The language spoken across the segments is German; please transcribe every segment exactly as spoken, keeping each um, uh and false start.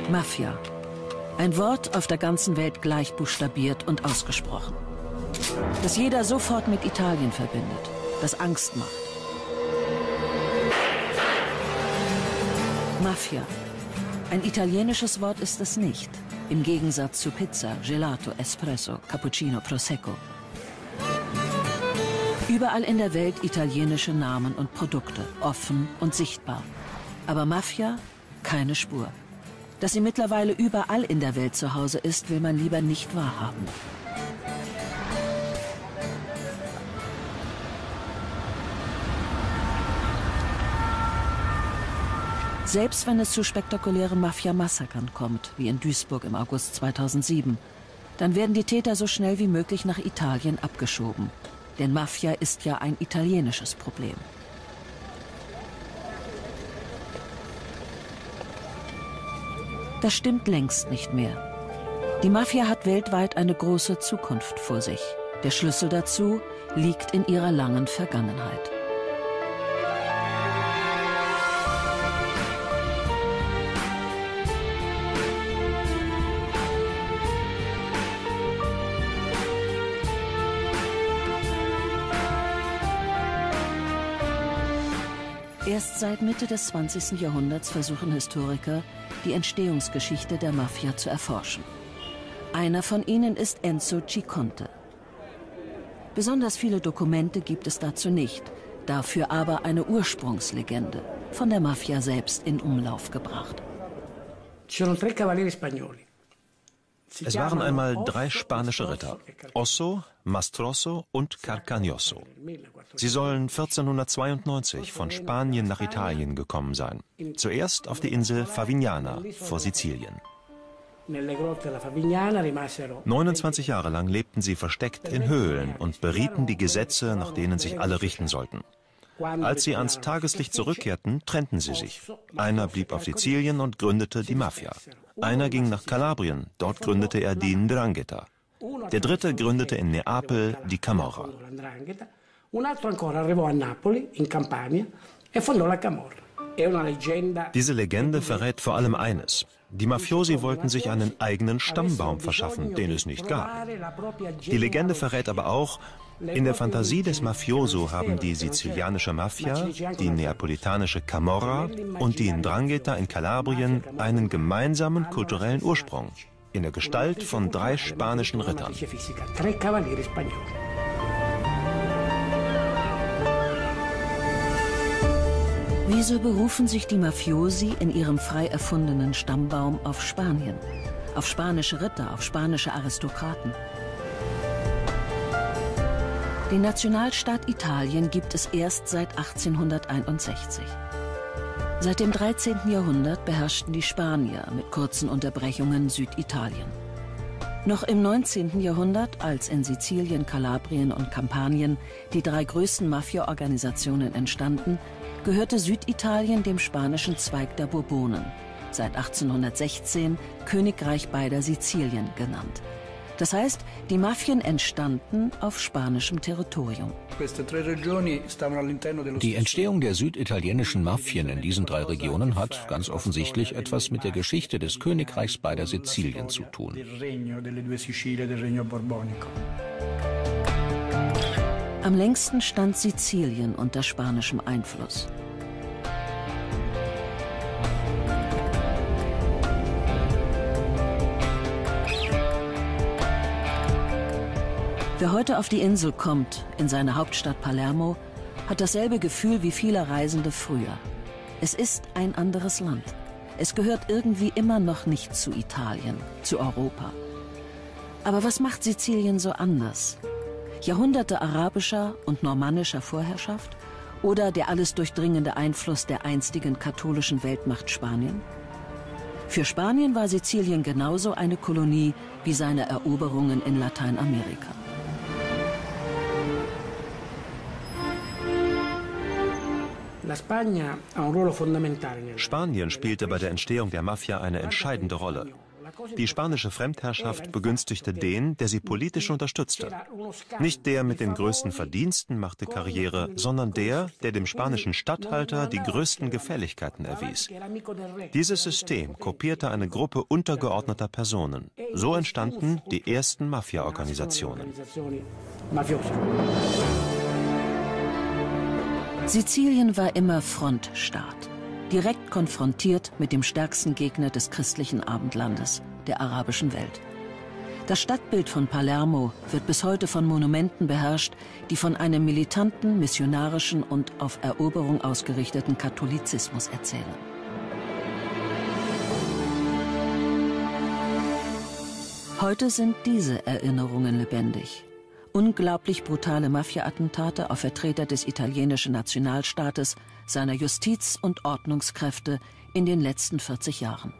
Mafia. Ein Wort auf der ganzen Welt gleich buchstabiert und ausgesprochen. Das jeder sofort mit Italien verbindet, das Angst macht. Mafia. Ein italienisches Wort ist es nicht. Im Gegensatz zu Pizza, Gelato, Espresso, Cappuccino, Prosecco. Überall in der Welt italienische Namen und Produkte, offen und sichtbar. Aber Mafia, keine Spur. Dass sie mittlerweile überall in der Welt zu Hause ist, will man lieber nicht wahrhaben. Selbst wenn es zu spektakulären Mafia-Massakern kommt, wie in Duisburg im August zweitausendsieben, dann werden die Täter so schnell wie möglich nach Italien abgeschoben. Denn Mafia ist ja ein italienisches Problem. Das stimmt längst nicht mehr. Die Mafia hat weltweit eine große Zukunft vor sich. Der Schlüssel dazu liegt in ihrer langen Vergangenheit. Erst seit Mitte des zwanzigsten Jahrhunderts versuchen Historiker, die Entstehungsgeschichte der Mafia zu erforschen. Einer von ihnen ist Enzo Ciconte. Besonders viele Dokumente gibt es dazu nicht, dafür aber eine Ursprungslegende, von der Mafia selbst in Umlauf gebracht. Es waren einmal drei spanische Ritter, Osso, Mastrosso und Carcagnosso. Sie sollen vierzehnhundertzweiundneunzig von Spanien nach Italien gekommen sein. Zuerst auf die Insel Favignana vor Sizilien. neunundzwanzig Jahre lang lebten sie versteckt in Höhlen und berieten die Gesetze, nach denen sich alle richten sollten. Als sie ans Tageslicht zurückkehrten, trennten sie sich. Einer blieb auf Sizilien und gründete die Mafia. Einer ging nach Kalabrien, dort gründete er die Ndrangheta. Der dritte gründete in Neapel die Camorra. Diese Legende verrät vor allem eines. Die Mafiosi wollten sich einen eigenen Stammbaum verschaffen, den es nicht gab. Die Legende verrät aber auch, in der Fantasie des Mafioso haben die sizilianische Mafia, die neapolitanische Camorra und die Ndrangheta in Kalabrien einen gemeinsamen kulturellen Ursprung in der Gestalt von drei spanischen Rittern. Wieso berufen sich die Mafiosi in ihrem frei erfundenen Stammbaum auf Spanien, auf spanische Ritter, auf spanische Aristokraten? Den Nationalstaat Italien gibt es erst seit achtzehnhunderteinundsechzig. Seit dem dreizehnten Jahrhundert beherrschten die Spanier mit kurzen Unterbrechungen Süditalien. Noch im neunzehnten Jahrhundert, als in Sizilien, Kalabrien und Kampanien die drei größten Mafia-Organisationen entstanden, gehörte Süditalien dem spanischen Zweig der Bourbonen, seit achtzehnhundertsechzehn Königreich beider Sizilien genannt. Das heißt, die Mafien entstanden auf spanischem Territorium. Die Entstehung der süditalienischen Mafien in diesen drei Regionen hat ganz offensichtlich etwas mit der Geschichte des Königreichs beider Sizilien zu tun. Am längsten stand Sizilien unter spanischem Einfluss. Wer heute auf die Insel kommt, in seine Hauptstadt Palermo, hat dasselbe Gefühl wie viele Reisende früher. Es ist ein anderes Land. Es gehört irgendwie immer noch nicht zu Italien, zu Europa. Aber was macht Sizilien so anders? Jahrhunderte arabischer und normannischer Vorherrschaft oder der alles durchdringende Einfluss der einstigen katholischen Weltmacht Spanien? Für Spanien war Sizilien genauso eine Kolonie wie seine Eroberungen in Lateinamerika. Spanien spielte bei der Entstehung der Mafia eine entscheidende Rolle. Die spanische Fremdherrschaft begünstigte den, der sie politisch unterstützte. Nicht der mit den größten Verdiensten machte Karriere, sondern der, der dem spanischen Statthalter die größten Gefälligkeiten erwies. Dieses System kopierte eine Gruppe untergeordneter Personen. So entstanden die ersten Mafia-Organisationen. Sizilien war immer Frontstaat, direkt konfrontiert mit dem stärksten Gegner des christlichen Abendlandes, der arabischen Welt. Das Stadtbild von Palermo wird bis heute von Monumenten beherrscht, die von einem militanten, missionarischen und auf Eroberung ausgerichteten Katholizismus erzählen. Heute sind diese Erinnerungen lebendig. Unglaublich brutale Mafia-Attentate auf Vertreter des italienischen Nationalstaates, seiner Justiz- und Ordnungskräfte in den letzten vierzig Jahren.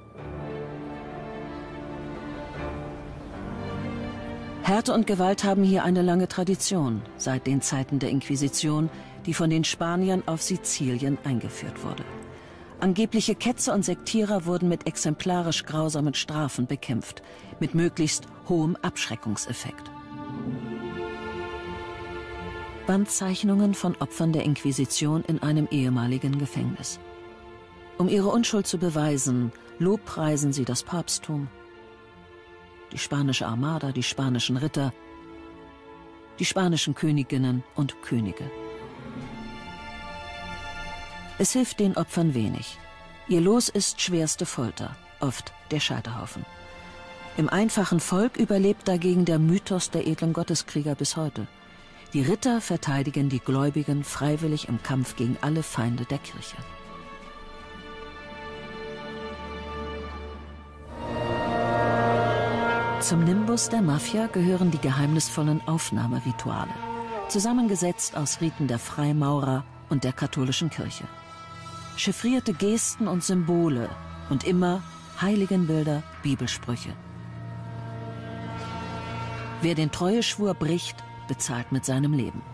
Härte und Gewalt haben hier eine lange Tradition, seit den Zeiten der Inquisition, die von den Spaniern auf Sizilien eingeführt wurde. Angebliche Ketzer und Sektierer wurden mit exemplarisch grausamen Strafen bekämpft, mit möglichst hohem Abschreckungseffekt. Wandzeichnungen von Opfern der Inquisition in einem ehemaligen Gefängnis. Um ihre Unschuld zu beweisen, lobpreisen sie das Papsttum, die spanische Armada, die spanischen Ritter, die spanischen Königinnen und Könige. Es hilft den Opfern wenig. Ihr Los ist schwerste Folter, oft der Scheiterhaufen. Im einfachen Volk überlebt dagegen der Mythos der edlen Gotteskrieger bis heute. Die Ritter verteidigen die Gläubigen freiwillig im Kampf gegen alle Feinde der Kirche. Zum Nimbus der Mafia gehören die geheimnisvollen Aufnahmerituale, zusammengesetzt aus Riten der Freimaurer und der katholischen Kirche. Chiffrierte Gesten und Symbole und immer Heiligenbilder, Bibelsprüche. Wer den Treueschwur bricht, bezahlt mit seinem Leben.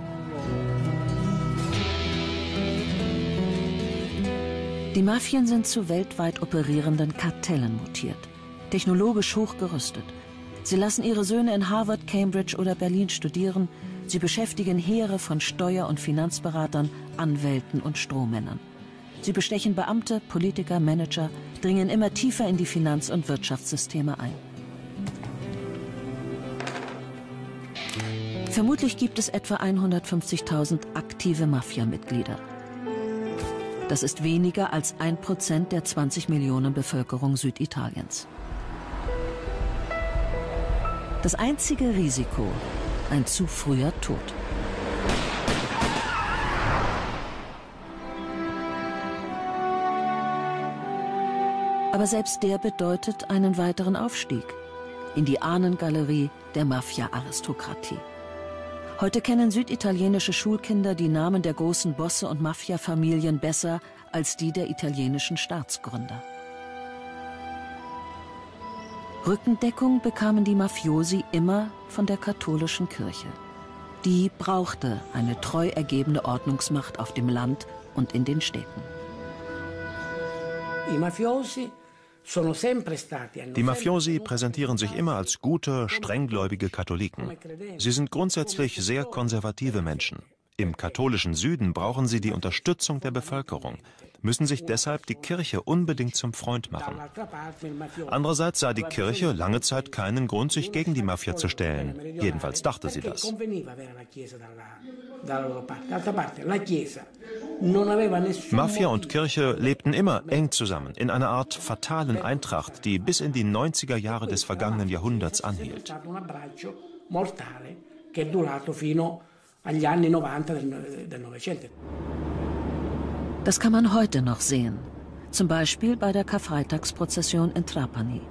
Die Mafien sind zu weltweit operierenden Kartellen mutiert, technologisch hochgerüstet. Sie lassen ihre Söhne in Harvard, Cambridge oder Berlin studieren. Sie beschäftigen Heere von Steuer- und Finanzberatern, Anwälten und Strohmännern. Sie bestechen Beamte, Politiker, Manager, dringen immer tiefer in die Finanz- und Wirtschaftssysteme ein. Vermutlich gibt es etwa hundertfünfzigtausend aktive Mafia-Mitglieder. Das ist weniger als ein Prozent der zwanzig Millionen Bevölkerung Süditaliens. Das einzige Risiko, ein zu früher Tod. Aber selbst der bedeutet einen weiteren Aufstieg in die Ahnengalerie der Mafia-Aristokratie. Heute kennen süditalienische Schulkinder die Namen der großen Bosse und Mafia-Familien besser als die der italienischen Staatsgründer. Rückendeckung bekamen die Mafiosi immer von der katholischen Kirche. Die brauchte eine treu ergebene Ordnungsmacht auf dem Land und in den Städten. Die Mafiosi präsentieren sich immer als gute, strenggläubige Katholiken. Sie sind grundsätzlich sehr konservative Menschen. Im katholischen Süden brauchen sie die Unterstützung der Bevölkerung, müssen sich deshalb die Kirche unbedingt zum Freund machen. Andererseits sah die Kirche lange Zeit keinen Grund, sich gegen die Mafia zu stellen. Jedenfalls dachte sie das. Mafia und Kirche lebten immer eng zusammen, in einer Art fatalen Eintracht, die bis in die neunziger Jahre des vergangenen Jahrhunderts anhielt. Das kann man heute noch sehen, zum Beispiel bei der Karfreitagsprozession in Trapani.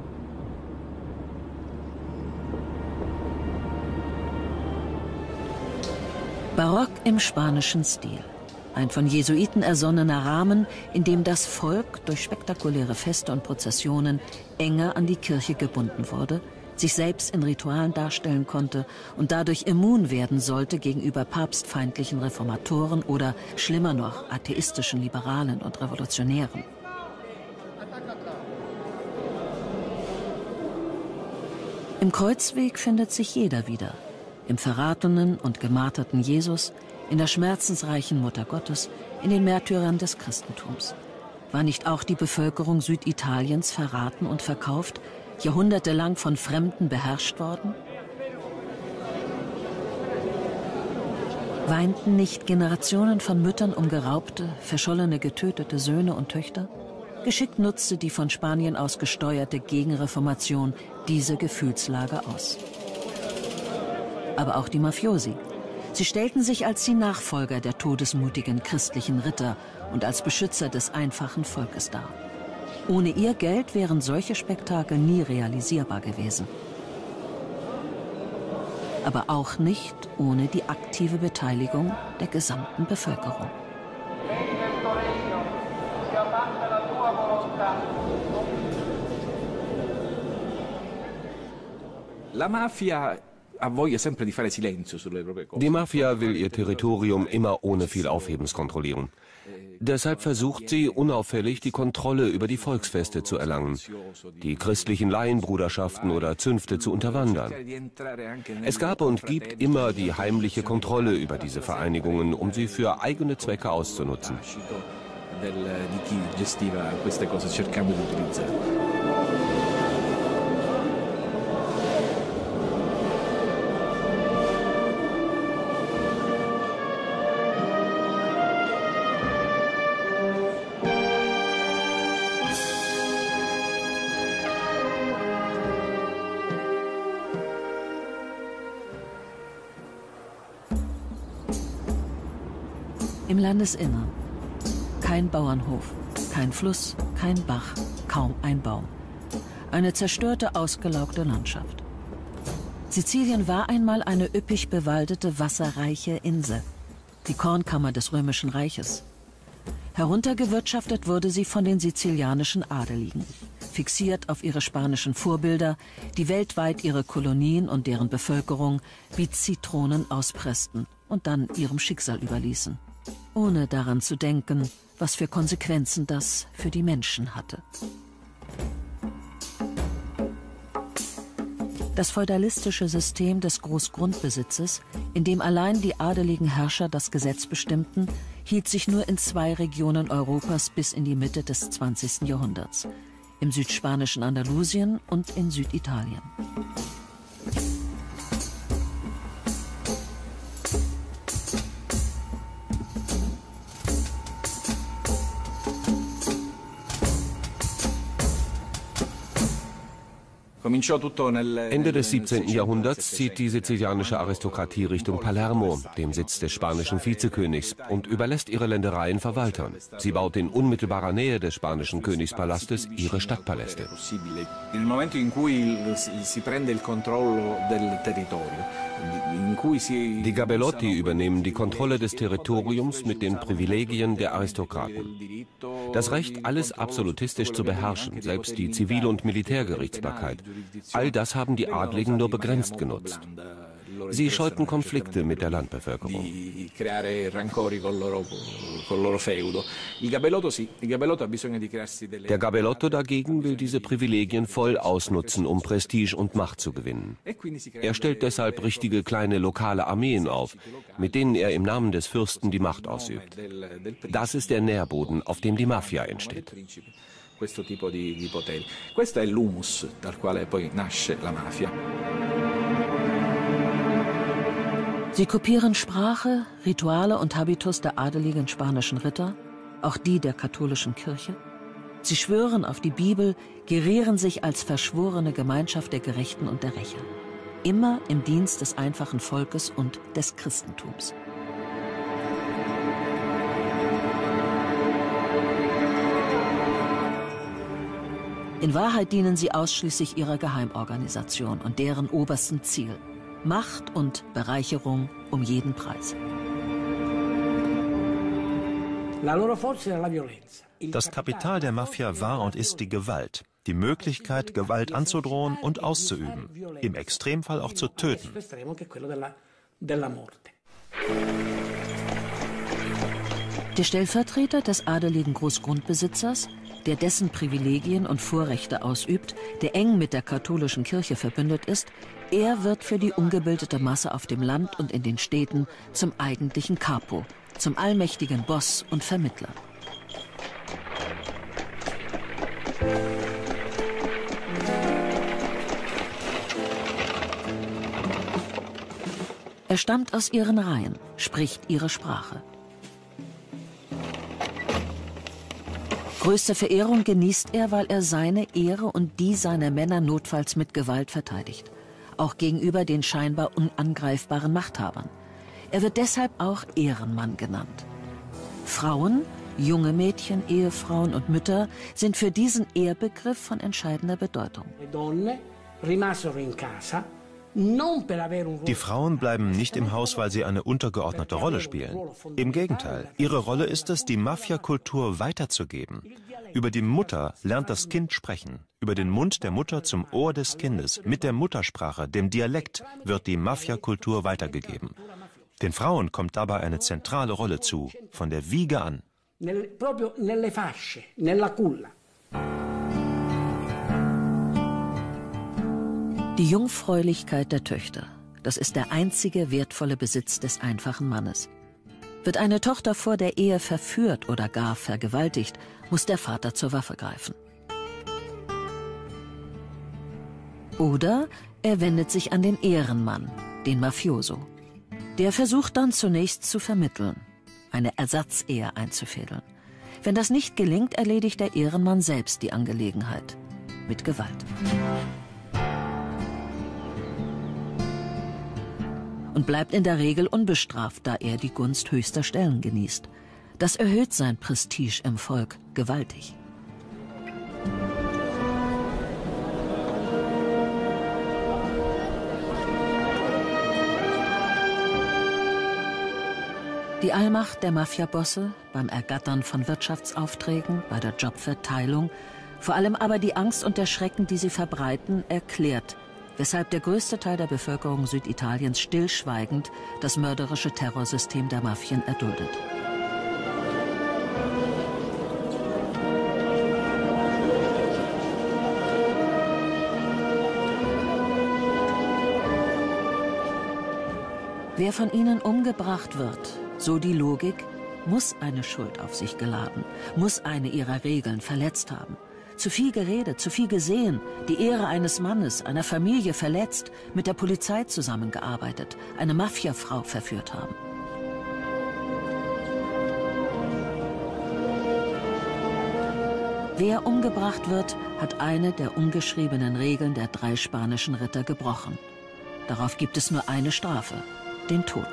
Barock im spanischen Stil. Ein von Jesuiten ersonnener Rahmen, in dem das Volk durch spektakuläre Feste und Prozessionen enger an die Kirche gebunden wurde, sich selbst in Ritualen darstellen konnte und dadurch immun werden sollte gegenüber papstfeindlichen Reformatoren oder, schlimmer noch, atheistischen Liberalen und Revolutionären. Im Kreuzweg findet sich jeder wieder. Im verratenen und gemarterten Jesus, in der schmerzensreichen Mutter Gottes, in den Märtyrern des Christentums. War nicht auch die Bevölkerung Süditaliens verraten und verkauft, jahrhundertelang von Fremden beherrscht worden? Weinten nicht Generationen von Müttern um geraubte, verschollene, getötete Söhne und Töchter? Geschickt nutzte die von Spanien aus gesteuerte Gegenreformation diese Gefühlslage aus. Aber auch die Mafiosi. Sie stellten sich als die Nachfolger der todesmutigen christlichen Ritter und als Beschützer des einfachen Volkes dar. Ohne ihr Geld wären solche Spektakel nie realisierbar gewesen. Aber auch nicht ohne die aktive Beteiligung der gesamten Bevölkerung. La Mafia Die Mafia will ihr Territorium immer ohne viel Aufhebens kontrollieren. Deshalb versucht sie, unauffällig die Kontrolle über die Volksfeste zu erlangen, die christlichen Laienbruderschaften oder Zünfte zu unterwandern. Es gab und gibt immer die heimliche Kontrolle über diese Vereinigungen, um sie für eigene Zwecke auszunutzen. Im Landesinnern. Kein Bauernhof, kein Fluss, kein Bach, kaum ein Baum. Eine zerstörte, ausgelaugte Landschaft. Sizilien war einmal eine üppig bewaldete, wasserreiche Insel. Die Kornkammer des Römischen Reiches. Heruntergewirtschaftet wurde sie von den sizilianischen Adeligen. Fixiert auf ihre spanischen Vorbilder, die weltweit ihre Kolonien und deren Bevölkerung wie Zitronen auspressten und dann ihrem Schicksal überließen. Ohne daran zu denken, was für Konsequenzen das für die Menschen hatte. Das feudalistische System des Großgrundbesitzes, in dem allein die adeligen Herrscher das Gesetz bestimmten, hielt sich nur in zwei Regionen Europas bis in die Mitte des zwanzigsten Jahrhunderts. Im südspanischen Andalusien und in Süditalien. Ende des siebzehnten Jahrhunderts zieht die sizilianische Aristokratie Richtung Palermo, dem Sitz des spanischen Vizekönigs, und überlässt ihre Ländereien Verwaltern. Sie baut in unmittelbarer Nähe des spanischen Königspalastes ihre Stadtpaläste. Die Gabellotti übernehmen die Kontrolle des Territoriums mit den Privilegien der Aristokraten. Das Recht, alles absolutistisch zu beherrschen, selbst die Zivil- und Militärgerichtsbarkeit. All das haben die Adligen nur begrenzt genutzt. Sie scheuten Konflikte mit der Landbevölkerung. Der Gabellotto dagegen will diese Privilegien voll ausnutzen, um Prestige und Macht zu gewinnen. Er stellt deshalb richtige kleine lokale Armeen auf, mit denen er im Namen des Fürsten die Macht ausübt. Das ist der Nährboden, auf dem die Mafia entsteht. Questo tipo di, di poteri. Questo è l'humus dal quale poi nasce la mafia. Sie kopieren Sprache, Rituale und Habitus der adeligen spanischen Ritter, auch die der katholischen Kirche. Sie schwören auf die Bibel, gerieren sich als verschworene Gemeinschaft der Gerechten und der Rächer. Immer im Dienst des einfachen Volkes und des Christentums. In Wahrheit dienen sie ausschließlich ihrer Geheimorganisation und deren oberstem Ziel: Macht und Bereicherung um jeden Preis. Das Kapital der Mafia war und ist die Gewalt. Die Möglichkeit, Gewalt anzudrohen und auszuüben. Im Extremfall auch zu töten. Der Stellvertreter des adeligen Großgrundbesitzers, der dessen Privilegien und Vorrechte ausübt, der eng mit der katholischen Kirche verbündet ist, er wird für die ungebildete Masse auf dem Land und in den Städten zum eigentlichen Capo, zum allmächtigen Boss und Vermittler. Er stammt aus ihren Reihen, spricht ihre Sprache. Größte Verehrung genießt er, weil er seine Ehre und die seiner Männer notfalls mit Gewalt verteidigt, auch gegenüber den scheinbar unangreifbaren Machthabern. Er wird deshalb auch Ehrenmann genannt. Frauen, junge Mädchen, Ehefrauen und Mütter sind für diesen Ehrbegriff von entscheidender Bedeutung. Die Frauen bleiben nicht im Haus, weil sie eine untergeordnete Rolle spielen. Im Gegenteil, ihre Rolle ist es, die Mafia-Kultur weiterzugeben. Über die Mutter lernt das Kind sprechen. Über den Mund der Mutter zum Ohr des Kindes, mit der Muttersprache, dem Dialekt, wird die Mafia-Kultur weitergegeben. Den Frauen kommt dabei eine zentrale Rolle zu, von der Wiege an. Die Jungfräulichkeit der Töchter, das ist der einzige wertvolle Besitz des einfachen Mannes. Wird eine Tochter vor der Ehe verführt oder gar vergewaltigt, muss der Vater zur Waffe greifen. Oder er wendet sich an den Ehrenmann, den Mafioso. Der versucht dann zunächst zu vermitteln, eine Ersatzehe einzufädeln. Wenn das nicht gelingt, erledigt der Ehrenmann selbst die Angelegenheit mit Gewalt. Und bleibt in der Regel unbestraft, da er die Gunst höchster Stellen genießt. Das erhöht sein Prestige im Volk gewaltig. Die Allmacht der Mafiabosse beim Ergattern von Wirtschaftsaufträgen, bei der Jobverteilung, vor allem aber die Angst und der Schrecken, die sie verbreiten, erklärt, weshalb der größte Teil der Bevölkerung Süditaliens stillschweigend das mörderische Terrorsystem der Mafien erduldet. Wer von ihnen umgebracht wird, so die Logik, muss eine Schuld auf sich geladen, muss eine ihrer Regeln verletzt haben. Zu viel geredet, zu viel gesehen, die Ehre eines Mannes, einer Familie verletzt, mit der Polizei zusammengearbeitet, eine Mafiafrau verführt haben. Wer umgebracht wird, hat eine der ungeschriebenen Regeln der drei spanischen Ritter gebrochen. Darauf gibt es nur eine Strafe, den Tod.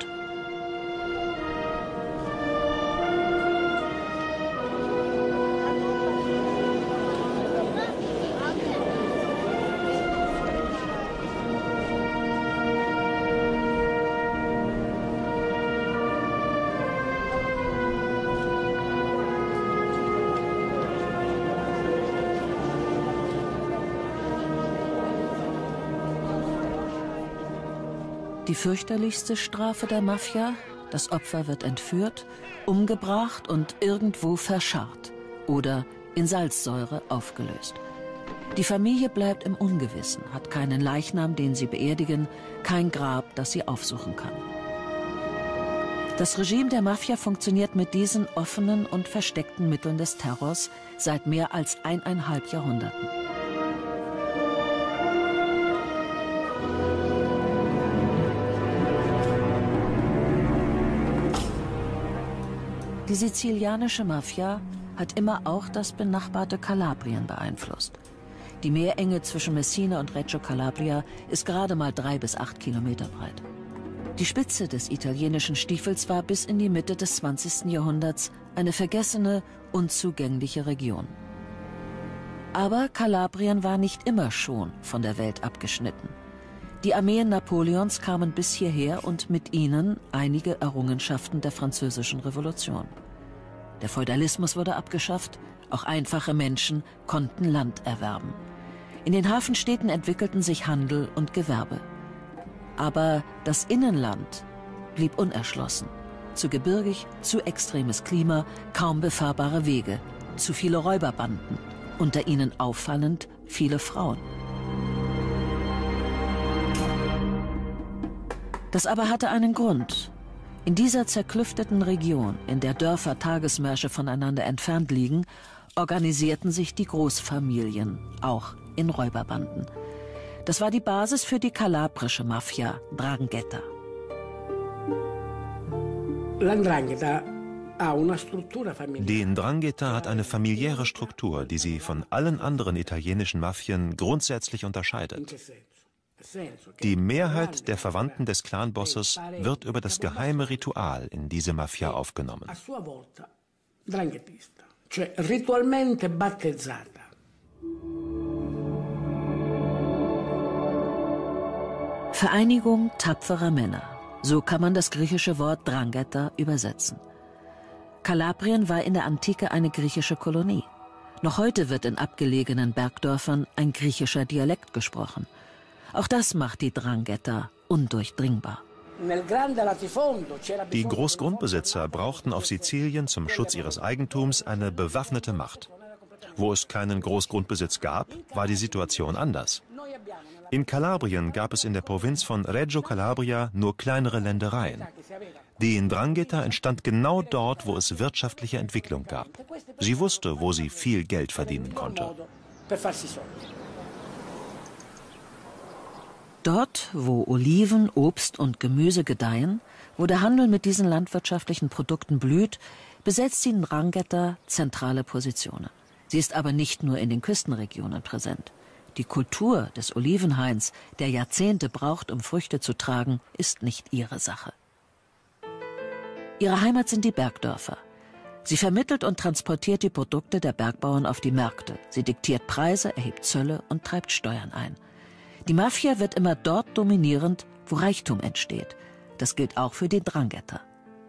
Die fürchterlichste Strafe der Mafia: das Opfer wird entführt, umgebracht und irgendwo verscharrt oder in Salzsäure aufgelöst. Die Familie bleibt im Ungewissen, hat keinen Leichnam, den sie beerdigen, kein Grab, das sie aufsuchen kann. Das Regime der Mafia funktioniert mit diesen offenen und versteckten Mitteln des Terrors seit mehr als eineinhalb Jahrhunderten. Die sizilianische Mafia hat immer auch das benachbarte Kalabrien beeinflusst. Die Meerenge zwischen Messina und Reggio Calabria ist gerade mal drei bis acht Kilometer breit. Die Spitze des italienischen Stiefels war bis in die Mitte des zwanzigsten Jahrhunderts eine vergessene, unzugängliche Region. Aber Kalabrien war nicht immer schon von der Welt abgeschnitten. Die Armeen Napoleons kamen bis hierher und mit ihnen einige Errungenschaften der Französischen Revolution. Der Feudalismus wurde abgeschafft, auch einfache Menschen konnten Land erwerben. In den Hafenstädten entwickelten sich Handel und Gewerbe. Aber das Innenland blieb unerschlossen. Zu gebirgig, zu extremes Klima, kaum befahrbare Wege. zu viele Räuberbanden, unter ihnen auffallend viele Frauen. Das aber hatte einen Grund. In dieser zerklüfteten Region, in der Dörfer Tagesmärsche voneinander entfernt liegen, organisierten sich die Großfamilien, auch in Räuberbanden. Das war die Basis für die kalabrische Mafia, 'Ndrangheta. Die 'Ndrangheta hat eine familiäre Struktur, die sie von allen anderen italienischen Mafien grundsätzlich unterscheidet. Die Mehrheit der Verwandten des Clanbosses wird über das geheime Ritual in diese Mafia aufgenommen. Vereinigung tapferer Männer. So kann man das griechische Wort 'Ndrangheta übersetzen. Kalabrien war in der Antike eine griechische Kolonie. Noch heute wird in abgelegenen Bergdörfern ein griechischer Dialekt gesprochen. Auch das macht die 'Ndrangheta undurchdringbar. Die Großgrundbesitzer brauchten auf Sizilien zum Schutz ihres Eigentums eine bewaffnete Macht. Wo es keinen Großgrundbesitz gab, war die Situation anders. In Kalabrien gab es in der Provinz von Reggio Calabria nur kleinere Ländereien. Die 'Ndrangheta entstand genau dort, wo es wirtschaftliche Entwicklung gab. Sie wusste, wo sie viel Geld verdienen konnte. Dort, wo Oliven, Obst und Gemüse gedeihen, wo der Handel mit diesen landwirtschaftlichen Produkten blüht, besetzt die 'Ndrangheta zentrale Positionen. Sie ist aber nicht nur in den Küstenregionen präsent. Die Kultur des Olivenhains, der Jahrzehnte braucht, um Früchte zu tragen, ist nicht ihre Sache. Ihre Heimat sind die Bergdörfer. Sie vermittelt und transportiert die Produkte der Bergbauern auf die Märkte. Sie diktiert Preise, erhebt Zölle und treibt Steuern ein. Die Mafia wird immer dort dominierend, wo Reichtum entsteht. Das gilt auch für die 'Ndrangheta.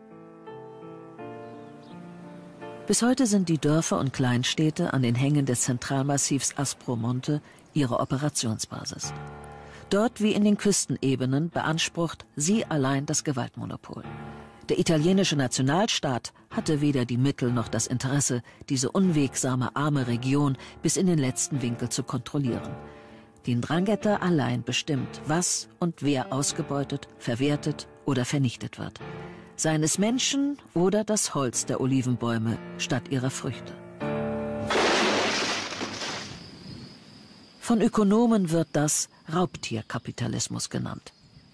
Bis heute sind die Dörfer und Kleinstädte an den Hängen des Zentralmassivs Aspromonte ihre Operationsbasis. Dort wie in den Küstenebenen beansprucht sie allein das Gewaltmonopol. Der italienische Nationalstaat hatte weder die Mittel noch das Interesse, diese unwegsame, arme Region bis in den letzten Winkel zu kontrollieren. Die 'Ndrangheta allein bestimmt, was und wer ausgebeutet, verwertet oder vernichtet wird. Seien es Menschen oder das Holz der Olivenbäume statt ihrer Früchte. Von Ökonomen wird das Raubtierkapitalismus genannt.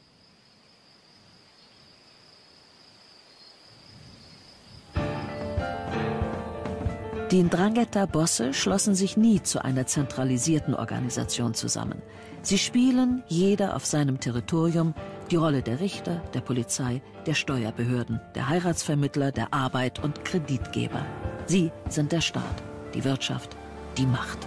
Die 'Ndrangheta-Bosse schlossen sich nie zu einer zentralisierten Organisation zusammen. Sie spielen, jeder auf seinem Territorium, die Rolle der Richter, der Polizei, der Steuerbehörden, der Heiratsvermittler, der Arbeit und Kreditgeber. Sie sind der Staat, die Wirtschaft, die Macht.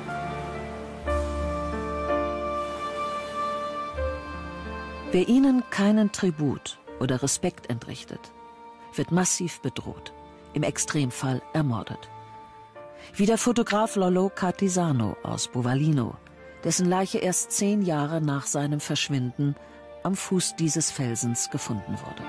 Wer ihnen keinen Tribut oder Respekt entrichtet, wird massiv bedroht, im Extremfall ermordet. Wie der Fotograf Lollo Cartisano aus Bovallino, dessen Leiche erst zehn Jahre nach seinem Verschwinden am Fuß dieses Felsens gefunden wurde.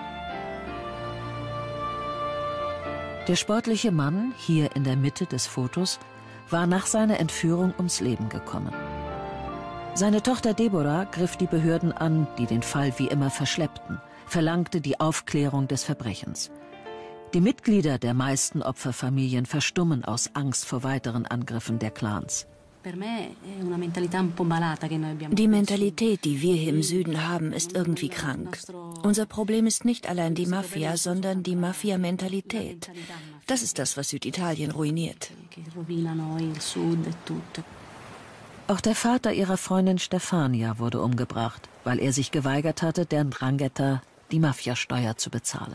Der sportliche Mann, hier in der Mitte des Fotos, war nach seiner Entführung ums Leben gekommen. Seine Tochter Deborah griff die Behörden an, die den Fall wie immer verschleppten, verlangte die Aufklärung des Verbrechens. Die Mitglieder der meisten Opferfamilien verstummen aus Angst vor weiteren Angriffen der Clans. Die Mentalität, die wir hier im Süden haben, ist irgendwie krank. Unser Problem ist nicht allein die Mafia, sondern die Mafia-Mentalität. Das ist das, was Süditalien ruiniert. Auch der Vater ihrer Freundin Stefania wurde umgebracht, weil er sich geweigert hatte, der 'Ndrangheta die Mafiasteuer zu bezahlen.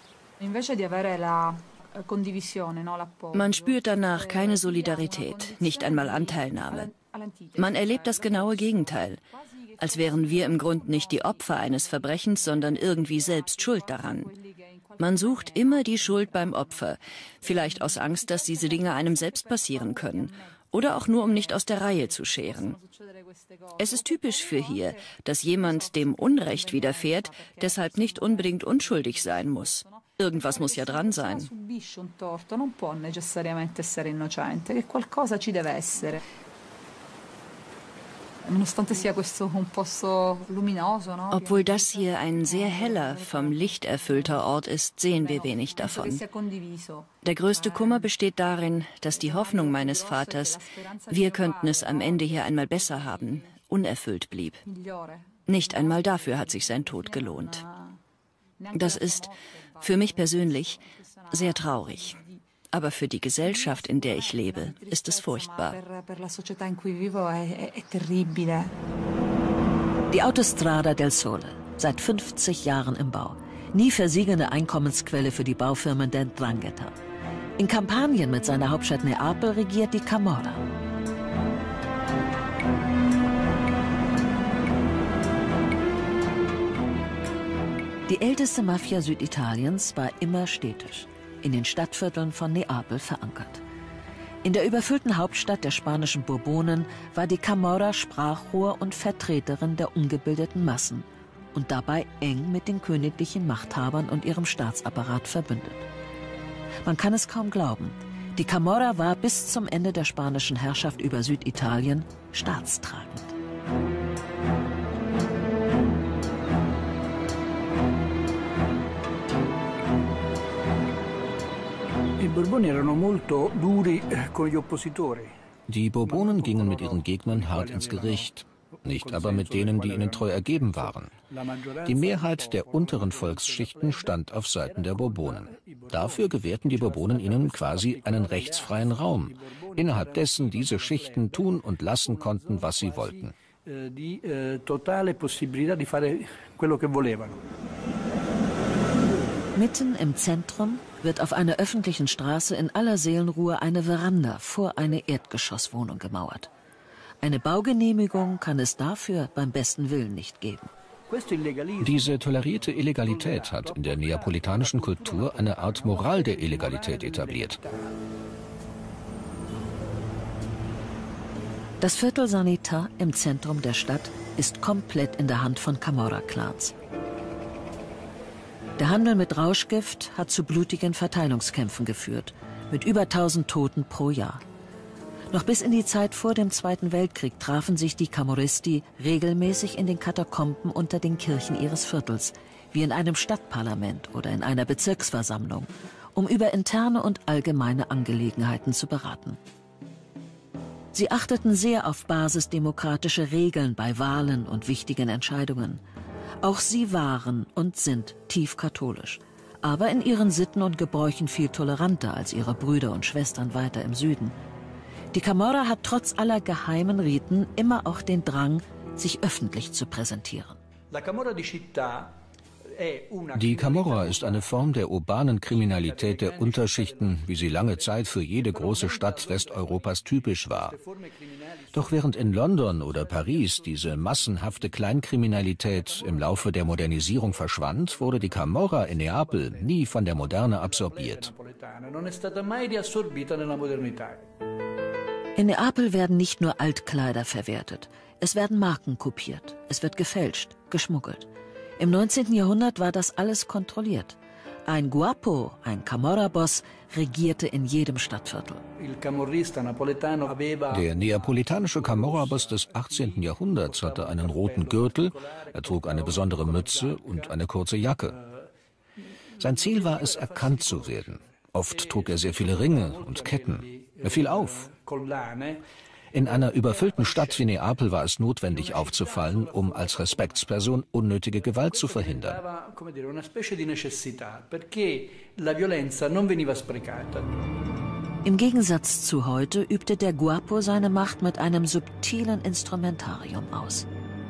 Man spürt danach keine Solidarität, nicht einmal Anteilnahme. Man erlebt das genaue Gegenteil, als wären wir im Grunde nicht die Opfer eines Verbrechens, sondern irgendwie selbst schuld daran. Man sucht immer die Schuld beim Opfer, vielleicht aus Angst, dass diese Dinge einem selbst passieren können. Oder auch nur, um nicht aus der Reihe zu scheren. Es ist typisch für hier, dass jemand, dem Unrecht widerfährt, deshalb nicht unbedingt unschuldig sein muss. Irgendwas muss ja dran sein. Obwohl das hier ein sehr heller, vom Licht erfüllter Ort ist, sehen wir wenig davon. Der größte Kummer besteht darin, dass die Hoffnung meines Vaters, wir könnten es am Ende hier einmal besser haben, unerfüllt blieb. Nicht einmal dafür hat sich sein Tod gelohnt. Das ist, für mich persönlich, sehr traurig. Aber für die Gesellschaft, in der ich lebe, ist es furchtbar. Die Autostrada del Sole, seit fünfzig Jahren im Bau. Nie versiegende Einkommensquelle für die Baufirmen der Ndrangheta. In Kampanien mit seiner Hauptstadt Neapel regiert die Camorra. Die älteste Mafia Süditaliens war immer städtisch, in den Stadtvierteln von Neapel verankert. In der überfüllten Hauptstadt der spanischen Bourbonen war die Camorra Sprachrohr und Vertreterin der ungebildeten Massen und dabei eng mit den königlichen Machthabern und ihrem Staatsapparat verbündet. Man kann es kaum glauben, die Camorra war bis zum Ende der spanischen Herrschaft über Süditalien staatstragend. Die Bourbonen gingen mit ihren Gegnern hart ins Gericht, nicht aber mit denen, die ihnen treu ergeben waren. Die Mehrheit der unteren Volksschichten stand auf Seiten der Bourbonen. Dafür gewährten die Bourbonen ihnen quasi einen rechtsfreien Raum, innerhalb dessen diese Schichten tun und lassen konnten, was sie wollten. Mitten im Zentrum wird auf einer öffentlichen Straße in aller Seelenruhe eine Veranda vor eine Erdgeschosswohnung gemauert. Eine Baugenehmigung kann es dafür beim besten Willen nicht geben. Diese tolerierte Illegalität hat in der neapolitanischen Kultur eine Art Moral der Illegalität etabliert. Das Viertel Sanità im Zentrum der Stadt ist komplett in der Hand von Camorra-Clans. Der Handel mit Rauschgift hat zu blutigen Verteilungskämpfen geführt, mit über tausend Toten pro Jahr. Noch bis in die Zeit vor dem Zweiten Weltkrieg trafen sich die Camorristi regelmäßig in den Katakomben unter den Kirchen ihres Viertels, wie in einem Stadtparlament oder in einer Bezirksversammlung, um über interne und allgemeine Angelegenheiten zu beraten. Sie achteten sehr auf basisdemokratische Regeln bei Wahlen und wichtigen Entscheidungen. Auch sie waren und sind tief katholisch, aber in ihren Sitten und Gebräuchen viel toleranter als ihre Brüder und Schwestern weiter im Süden. Die Camorra hat trotz aller geheimen Riten immer auch den Drang, sich öffentlich zu präsentieren. Die Camorra ist eine Form der urbanen Kriminalität der Unterschichten, wie sie lange Zeit für jede große Stadt Westeuropas typisch war. Doch während in London oder Paris diese massenhafte Kleinkriminalität im Laufe der Modernisierung verschwand, wurde die Camorra in Neapel nie von der Moderne absorbiert. In Neapel werden nicht nur Altkleider verwertet, es werden Marken kopiert, es wird gefälscht, geschmuggelt. Im neunzehnten Jahrhundert war das alles kontrolliert. Ein Guapo, ein Camorra-Boss, regierte in jedem Stadtviertel. Der neapolitanische Camorra-Boss des achtzehnten Jahrhunderts hatte einen roten Gürtel, er trug eine besondere Mütze und eine kurze Jacke. Sein Ziel war es, erkannt zu werden. Oft trug er sehr viele Ringe und Ketten. Er fiel auf. In einer überfüllten Stadt wie Neapel war es notwendig aufzufallen, um als Respektsperson unnötige Gewalt zu verhindern. Im Gegensatz zu heute übte der Guapo seine Macht mit einem subtilen Instrumentarium aus.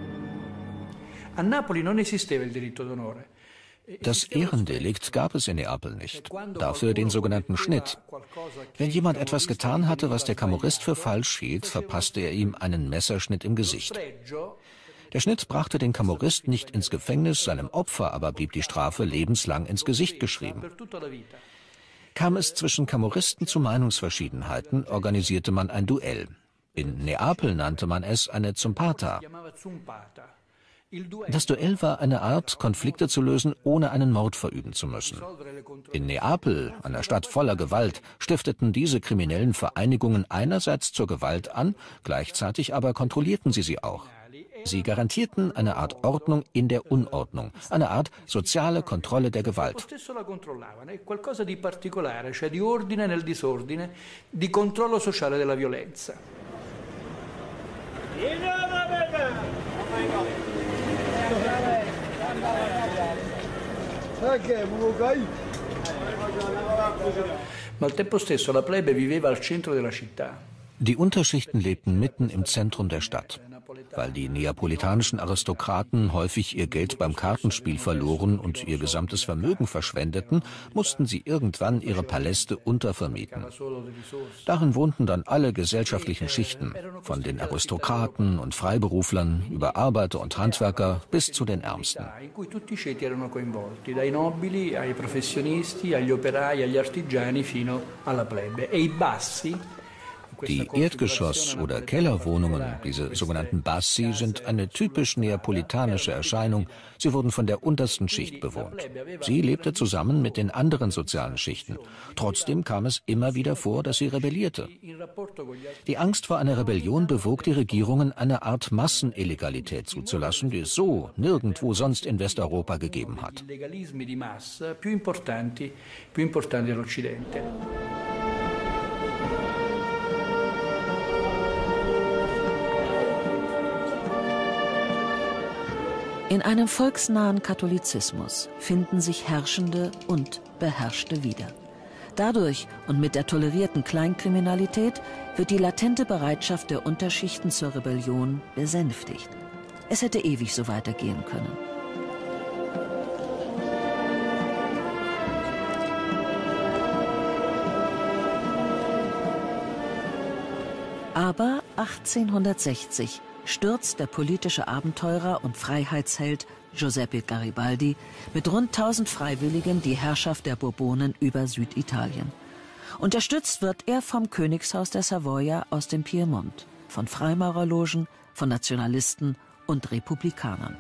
Das Ehrendelikt gab es in Neapel nicht. Dafür den sogenannten Schnitt. Wenn jemand etwas getan hatte, was der Camorrist für falsch hielt, verpasste er ihm einen Messerschnitt im Gesicht. Der Schnitt brachte den Camorrist nicht ins Gefängnis, seinem Opfer aber blieb die Strafe lebenslang ins Gesicht geschrieben. Kam es zwischen Camorristen zu Meinungsverschiedenheiten, organisierte man ein Duell. In Neapel nannte man es eine Zumpata. Das Duell war eine Art, Konflikte zu lösen, ohne einen Mord verüben zu müssen. In Neapel, einer Stadt voller Gewalt, stifteten diese kriminellen Vereinigungen einerseits zur Gewalt an, gleichzeitig aber kontrollierten sie sie auch. Sie garantierten eine Art Ordnung in der Unordnung, eine Art soziale Kontrolle der Gewalt. Die Unterschichten lebten mitten im Zentrum der Stadt. Weil die neapolitanischen Aristokraten häufig ihr Geld beim Kartenspiel verloren und ihr gesamtes Vermögen verschwendeten, mussten sie irgendwann ihre Paläste untervermieten. Darin wohnten dann alle gesellschaftlichen Schichten, von den Aristokraten und Freiberuflern über Arbeiter und Handwerker bis zu den Ärmsten. Die Erdgeschoss- oder Kellerwohnungen, diese sogenannten Bassi, sind eine typisch neapolitanische Erscheinung. Sie wurden von der untersten Schicht bewohnt. Sie lebte zusammen mit den anderen sozialen Schichten. Trotzdem kam es immer wieder vor, dass sie rebellierte. Die Angst vor einer Rebellion bewog die Regierungen, eine Art Massenillegalität zuzulassen, die es so nirgendwo sonst in Westeuropa gegeben hat. In einem volksnahen Katholizismus finden sich Herrschende und Beherrschte wieder. Dadurch und mit der tolerierten Kleinkriminalität wird die latente Bereitschaft der Unterschichten zur Rebellion besänftigt. Es hätte ewig so weitergehen können. Aber achtzehnhundertsechzig stürzt der politische Abenteurer und Freiheitsheld Giuseppe Garibaldi mit rund tausend Freiwilligen die Herrschaft der Bourbonen über Süditalien. Unterstützt wird er vom Königshaus der Savoia aus dem Piemont, von Freimaurerlogen, von Nationalisten und Republikanern.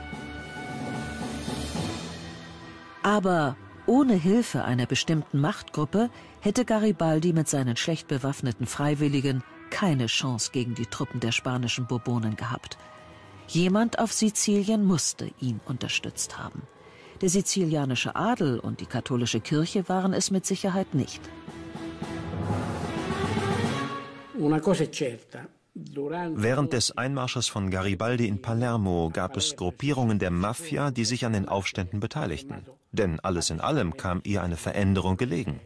Aber ohne Hilfe einer bestimmten Machtgruppe hätte Garibaldi mit seinen schlecht bewaffneten Freiwilligen keine Chance gegen die Truppen der spanischen Bourbonen gehabt. Jemand auf Sizilien musste ihn unterstützt haben. Der sizilianische Adel und die katholische Kirche waren es mit Sicherheit nicht. Während des Einmarsches von Garibaldi in Palermo gab es Gruppierungen der Mafia, die sich an den Aufständen beteiligten. Denn alles in allem kam ihr eine Veränderung gelegen.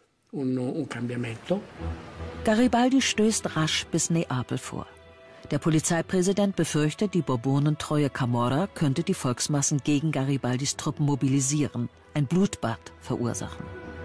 Garibaldi stößt rasch bis Neapel vor. Der Polizeipräsident befürchtet, die bourbonentreue Camorra könnte die Volksmassen gegen Garibaldis Truppen mobilisieren, ein Blutbad verursachen.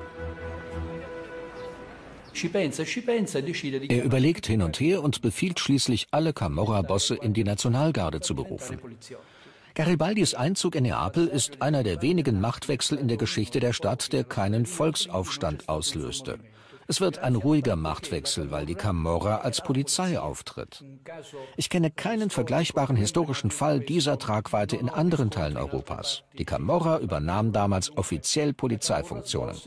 Er überlegt hin und her und befiehlt schließlich, alle Camorra-Bosse in die Nationalgarde zu berufen. Garibaldis Einzug in Neapel ist einer der wenigen Machtwechsel in der Geschichte der Stadt, der keinen Volksaufstand auslöste. Es wird ein ruhiger Machtwechsel, weil die Camorra als Polizei auftritt. Ich kenne keinen vergleichbaren historischen Fall dieser Tragweite in anderen Teilen Europas. Die Camorra übernahm damals offiziell Polizeifunktionen.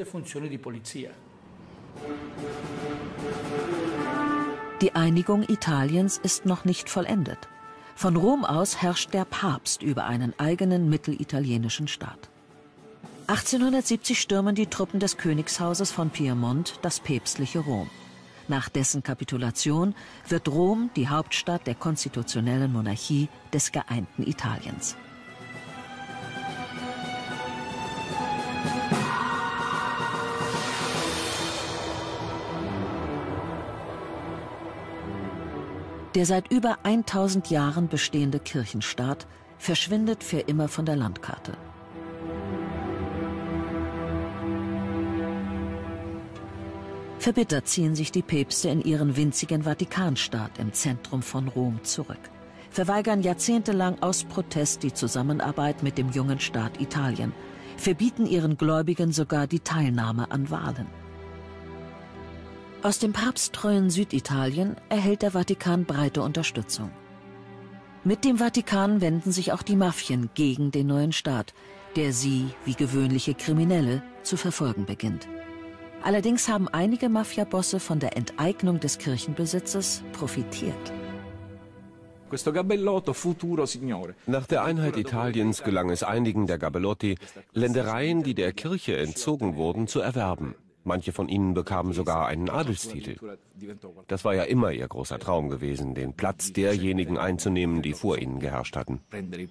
Die Einigung Italiens ist noch nicht vollendet. Von Rom aus herrscht der Papst über einen eigenen mittelitalienischen Staat. achtzehnhundertsiebzig stürmen die Truppen des Königshauses von Piemont das päpstliche Rom. Nach dessen Kapitulation wird Rom die Hauptstadt der konstitutionellen Monarchie des geeinten Italiens. Der seit über tausend Jahren bestehende Kirchenstaat verschwindet für immer von der Landkarte. Verbittert ziehen sich die Päpste in ihren winzigen Vatikanstaat im Zentrum von Rom zurück, verweigern jahrzehntelang aus Protest die Zusammenarbeit mit dem jungen Staat Italien, verbieten ihren Gläubigen sogar die Teilnahme an Wahlen. Aus dem papsttreuen Süditalien erhält der Vatikan breite Unterstützung. Mit dem Vatikan wenden sich auch die Mafien gegen den neuen Staat, der sie, wie gewöhnliche Kriminelle, zu verfolgen beginnt. Allerdings haben einige Mafiabosse von der Enteignung des Kirchenbesitzes profitiert. Nach der Einheit Italiens gelang es einigen der Gabellotti, Ländereien, die der Kirche entzogen wurden, zu erwerben. Manche von ihnen bekamen sogar einen Adelstitel. Das war ja immer ihr großer Traum gewesen, den Platz derjenigen einzunehmen, die vor ihnen geherrscht hatten.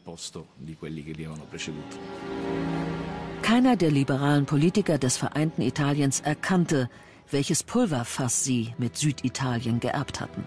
Keiner der liberalen Politiker des vereinten Italiens erkannte, welches Pulverfass sie mit Süditalien geerbt hatten.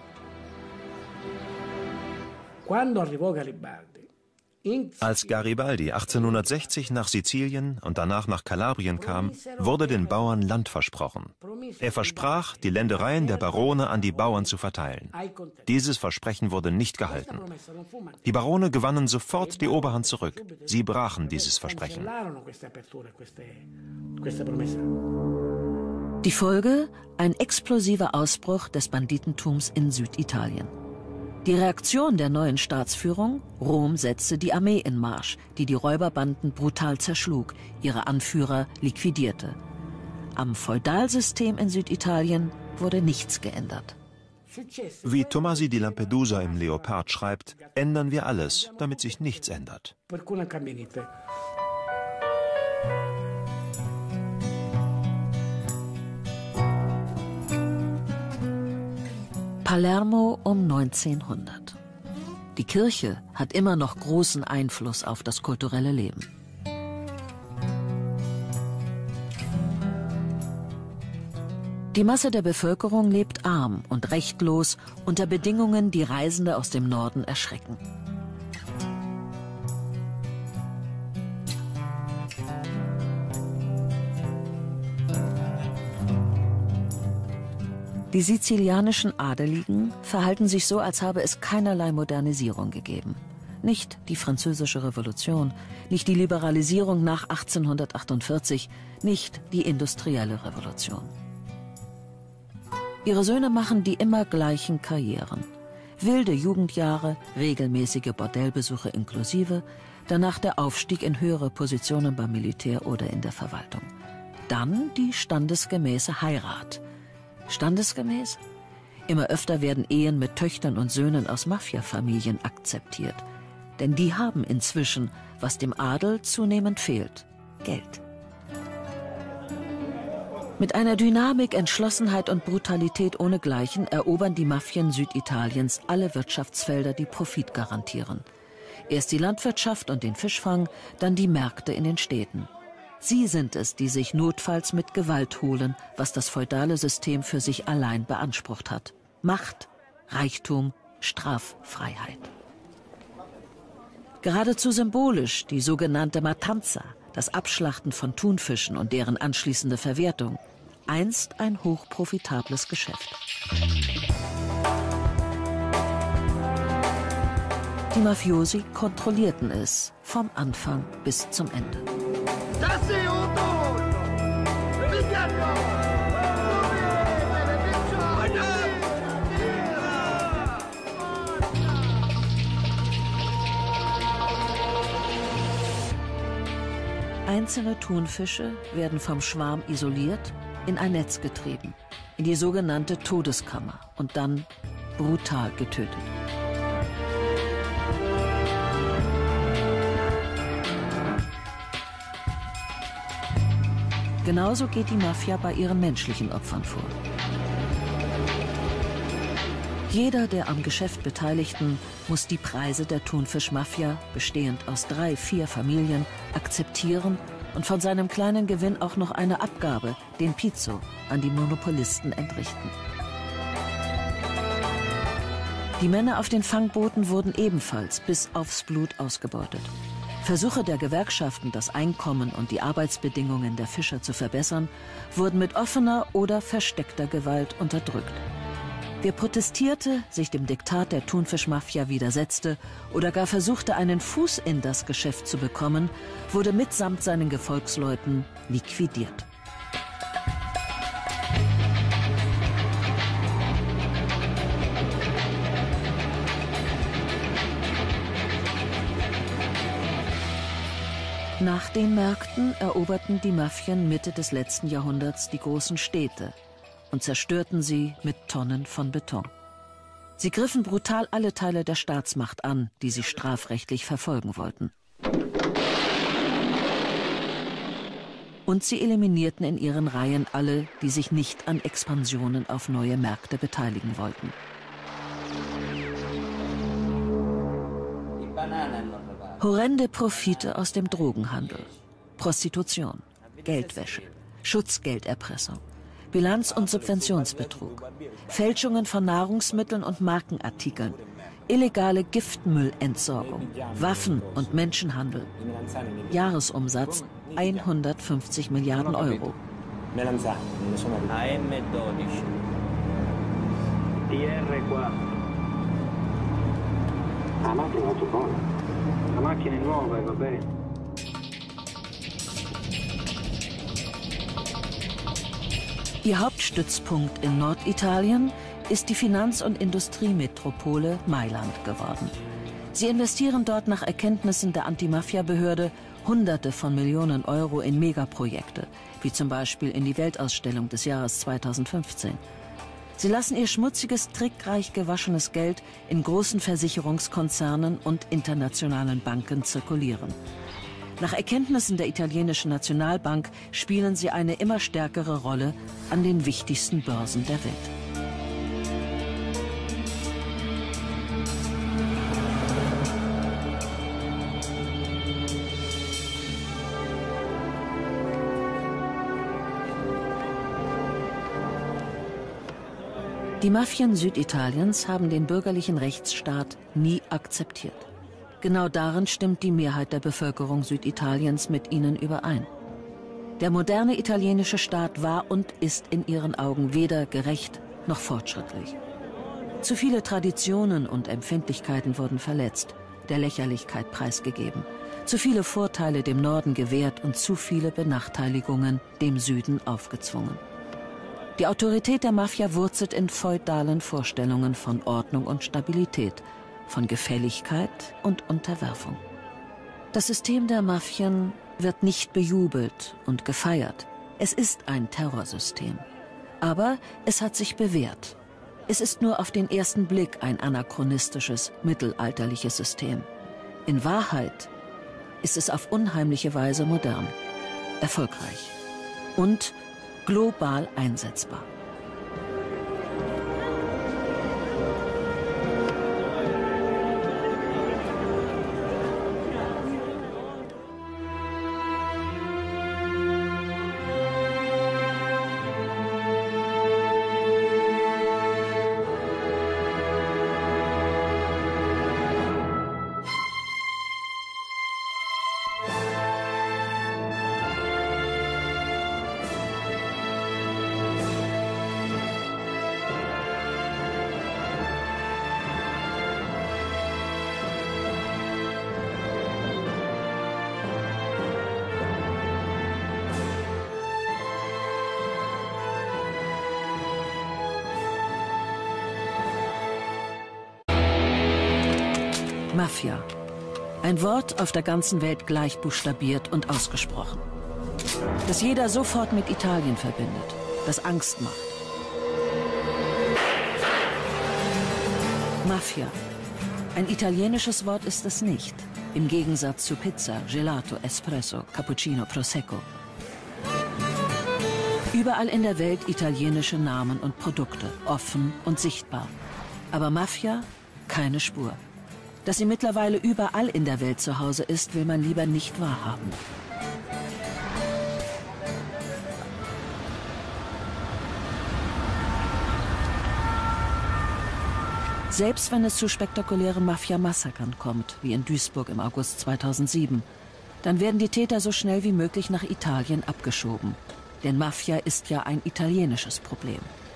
Als Garibaldi achtzehnhundertsechzig nach Sizilien und danach nach Kalabrien kam, wurde den Bauern Land versprochen. Er versprach, die Ländereien der Barone an die Bauern zu verteilen. Dieses Versprechen wurde nicht gehalten. Die Barone gewannen sofort die Oberhand zurück. Sie brachen dieses Versprechen. Die Folge? Ein explosiver Ausbruch des Banditentums in Süditalien. Die Reaktion der neuen Staatsführung? Rom setzte die Armee in Marsch, die die Räuberbanden brutal zerschlug, ihre Anführer liquidierte. Am Feudalsystem in Süditalien wurde nichts geändert. Wie Tomasi di Lampedusa im Leopard schreibt, ändern wir alles, damit sich nichts ändert. Palermo um neunzehnhundert. Die Kirche hat immer noch großen Einfluss auf das kulturelle Leben. Die Masse der Bevölkerung lebt arm und rechtlos unter Bedingungen, die Reisende aus dem Norden erschrecken. Die sizilianischen Adeligen verhalten sich so, als habe es keinerlei Modernisierung gegeben. Nicht die Französische Revolution, nicht die Liberalisierung nach achtzehnhundertachtundvierzig, nicht die industrielle Revolution. Ihre Söhne machen die immer gleichen Karrieren. Wilde Jugendjahre, regelmäßige Bordellbesuche inklusive, danach der Aufstieg in höhere Positionen beim Militär oder in der Verwaltung. Dann die standesgemäße Heirat. Standesgemäß? Immer öfter werden Ehen mit Töchtern und Söhnen aus Mafiafamilien akzeptiert. Denn die haben inzwischen, was dem Adel zunehmend fehlt, Geld. Mit einer Dynamik, Entschlossenheit und Brutalität ohnegleichen erobern die Mafien Süditaliens alle Wirtschaftsfelder, die Profit garantieren. Erst die Landwirtschaft und den Fischfang, dann die Märkte in den Städten. Sie sind es, die sich notfalls mit Gewalt holen, was das feudale System für sich allein beansprucht hat. Macht, Reichtum, Straffreiheit. Geradezu symbolisch die sogenannte Matanza, das Abschlachten von Thunfischen und deren anschließende Verwertung. Einst ein hochprofitables Geschäft. Die Mafiosi kontrollierten es vom Anfang bis zum Ende. Einzelne Thunfische werden vom Schwarm isoliert, in ein Netz getrieben, in die sogenannte Todeskammer und dann brutal getötet. Genauso geht die Mafia bei ihren menschlichen Opfern vor. Jeder der am Geschäft Beteiligten muss die Preise der Thunfischmafia, bestehend aus drei, vier Familien, akzeptieren und von seinem kleinen Gewinn auch noch eine Abgabe, den Pizzo, an die Monopolisten entrichten. Die Männer auf den Fangbooten wurden ebenfalls bis aufs Blut ausgebeutet. Versuche der Gewerkschaften, das Einkommen und die Arbeitsbedingungen der Fischer zu verbessern, wurden mit offener oder versteckter Gewalt unterdrückt. Wer protestierte, sich dem Diktat der Thunfischmafia widersetzte oder gar versuchte, einen Fuß in das Geschäft zu bekommen, wurde mitsamt seinen Gefolgsleuten liquidiert. Nach den Märkten eroberten die Mafien Mitte des letzten Jahrhunderts die großen Städte und zerstörten sie mit Tonnen von Beton. Sie griffen brutal alle Teile der Staatsmacht an, die sie strafrechtlich verfolgen wollten. Und sie eliminierten in ihren Reihen alle, die sich nicht an Expansionen auf neue Märkte beteiligen wollten. Horrende Profite aus dem Drogenhandel, Prostitution, Geldwäsche, Schutzgelderpressung, Bilanz- und Subventionsbetrug, Fälschungen von Nahrungsmitteln und Markenartikeln, illegale Giftmüllentsorgung, Waffen- und Menschenhandel. Jahresumsatz hundertfünfzig Milliarden Euro. Ihr Hauptstützpunkt in Norditalien ist die Finanz- und Industriemetropole Mailand geworden. Sie investieren dort nach Erkenntnissen der Anti-Mafia-Behörde Hunderte von Millionen Euro in Megaprojekte, wie zum Beispiel in die Weltausstellung des Jahres zweitausendfünfzehn. Sie lassen ihr schmutziges, trickreich gewaschenes Geld in großen Versicherungskonzernen und internationalen Banken zirkulieren. Nach Erkenntnissen der italienischen Nationalbank spielen sie eine immer stärkere Rolle an den wichtigsten Börsen der Welt. Die Mafien Süditaliens haben den bürgerlichen Rechtsstaat nie akzeptiert. Genau darin stimmt die Mehrheit der Bevölkerung Süditaliens mit ihnen überein. Der moderne italienische Staat war und ist in ihren Augen weder gerecht noch fortschrittlich. Zu viele Traditionen und Empfindlichkeiten wurden verletzt, der Lächerlichkeit preisgegeben. Zu viele Vorteile dem Norden gewährt und zu viele Benachteiligungen dem Süden aufgezwungen. Die Autorität der Mafia wurzelt in feudalen Vorstellungen von Ordnung und Stabilität, von Gefälligkeit und Unterwerfung. Das System der Mafien wird nicht bejubelt und gefeiert. Es ist ein Terrorsystem. Aber es hat sich bewährt. Es ist nur auf den ersten Blick ein anachronistisches, mittelalterliches System. In Wahrheit ist es auf unheimliche Weise modern, erfolgreich und global einsetzbar. Mafia. Ein Wort auf der ganzen Welt gleich buchstabiert und ausgesprochen. Das jeder sofort mit Italien verbindet, das Angst macht. Mafia. Ein italienisches Wort ist es nicht. Im Gegensatz zu Pizza, Gelato, Espresso, Cappuccino, Prosecco. Überall in der Welt italienische Namen und Produkte, offen und sichtbar. Aber Mafia, keine Spur. Dass sie mittlerweile überall in der Welt zu Hause ist, will man lieber nicht wahrhaben. Selbst wenn es zu spektakulären Mafia-Massakern kommt, wie in Duisburg im August zweitausendsieben, dann werden die Täter so schnell wie möglich nach Italien abgeschoben. Denn Mafia ist ja ein italienisches Problem.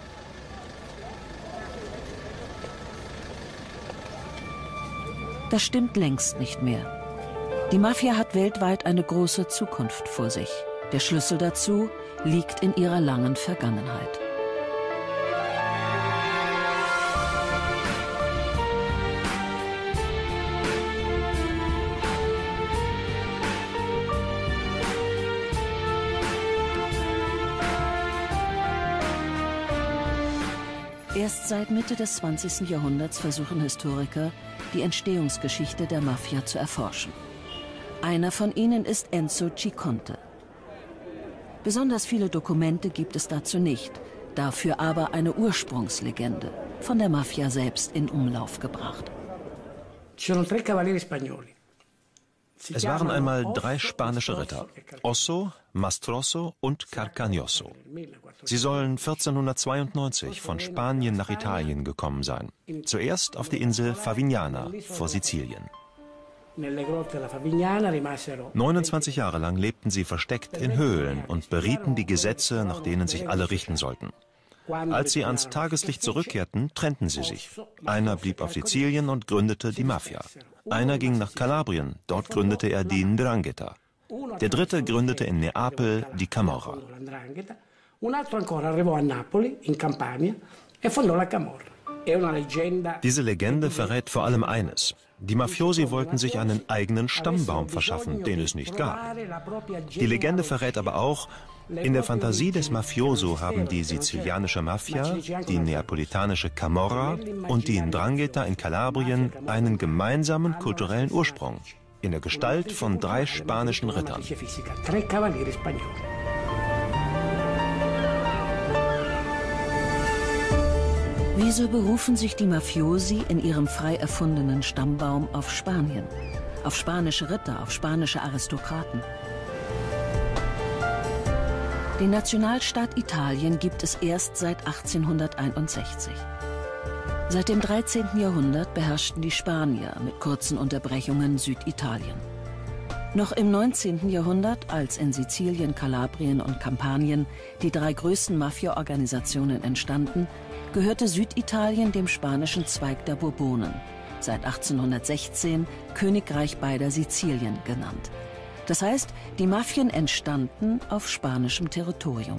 Das stimmt längst nicht mehr. Die Mafia hat weltweit eine große Zukunft vor sich. Der Schlüssel dazu liegt in ihrer langen Vergangenheit. Erst seit Mitte des zwanzigsten Jahrhunderts versuchen Historiker, die Entstehungsgeschichte der Mafia zu erforschen. Einer von ihnen ist Enzo Ciconte. Besonders viele Dokumente gibt es dazu nicht, dafür aber eine Ursprungslegende, von der Mafia selbst in Umlauf gebracht. Es waren einmal drei spanische Ritter, Osso, Mastroso und Carcagnoso. Sie sollen vierzehnhundertzweiundneunzig von Spanien nach Italien gekommen sein. Zuerst auf die Insel Favignana vor Sizilien. neunundzwanzig Jahre lang lebten sie versteckt in Höhlen und berieten die Gesetze, nach denen sich alle richten sollten. Als sie ans Tageslicht zurückkehrten, trennten sie sich. Einer blieb auf Sizilien und gründete die Mafia. Einer ging nach Kalabrien, dort gründete er die Ndrangheta. Der dritte gründete in Neapel die Camorra. Diese Legende verrät vor allem eines. Die Mafiosi wollten sich einen eigenen Stammbaum verschaffen, den es nicht gab. Die Legende verrät aber auch, in der Fantasie des Mafioso haben die sizilianische Mafia, die neapolitanische Camorra und die Ndrangheta in Kalabrien einen gemeinsamen kulturellen Ursprung in der Gestalt von drei spanischen Rittern. Wieso berufen sich die Mafiosi in ihrem frei erfundenen Stammbaum auf Spanien, auf spanische Ritter, auf spanische Aristokraten? Den Nationalstaat Italien gibt es erst seit achtzehnhunderteinundsechzig. Seit dem dreizehnten Jahrhundert beherrschten die Spanier mit kurzen Unterbrechungen Süditalien. Noch im neunzehnten Jahrhundert, als in Sizilien, Kalabrien und Kampanien die drei größten Mafia-Organisationen entstanden, gehörte Süditalien dem spanischen Zweig der Bourbonen, seit achtzehnhundertsechzehn Königreich beider Sizilien genannt. Das heißt, die Mafien entstanden auf spanischem Territorium.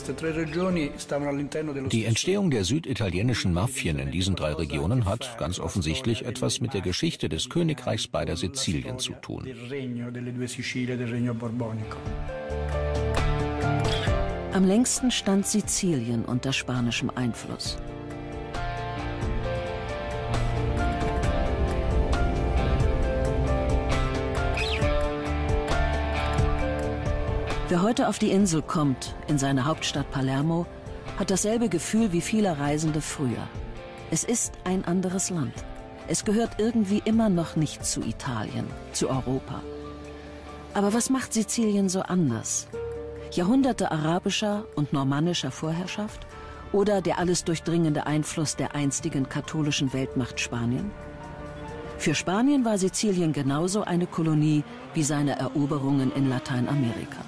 Die Entstehung der süditalienischen Mafien in diesen drei Regionen hat ganz offensichtlich etwas mit der Geschichte des Königreichs beider Sizilien zu tun. Am längsten stand Sizilien unter spanischem Einfluss. Wer heute auf die Insel kommt, in seine Hauptstadt Palermo, hat dasselbe Gefühl wie viele Reisende früher. Es ist ein anderes Land. Es gehört irgendwie immer noch nicht zu Italien, zu Europa. Aber was macht Sizilien so anders? Jahrhunderte arabischer und normannischer Vorherrschaft oder der alles durchdringende Einfluss der einstigen katholischen Weltmacht Spanien? Für Spanien war Sizilien genauso eine Kolonie wie seine Eroberungen in Lateinamerika.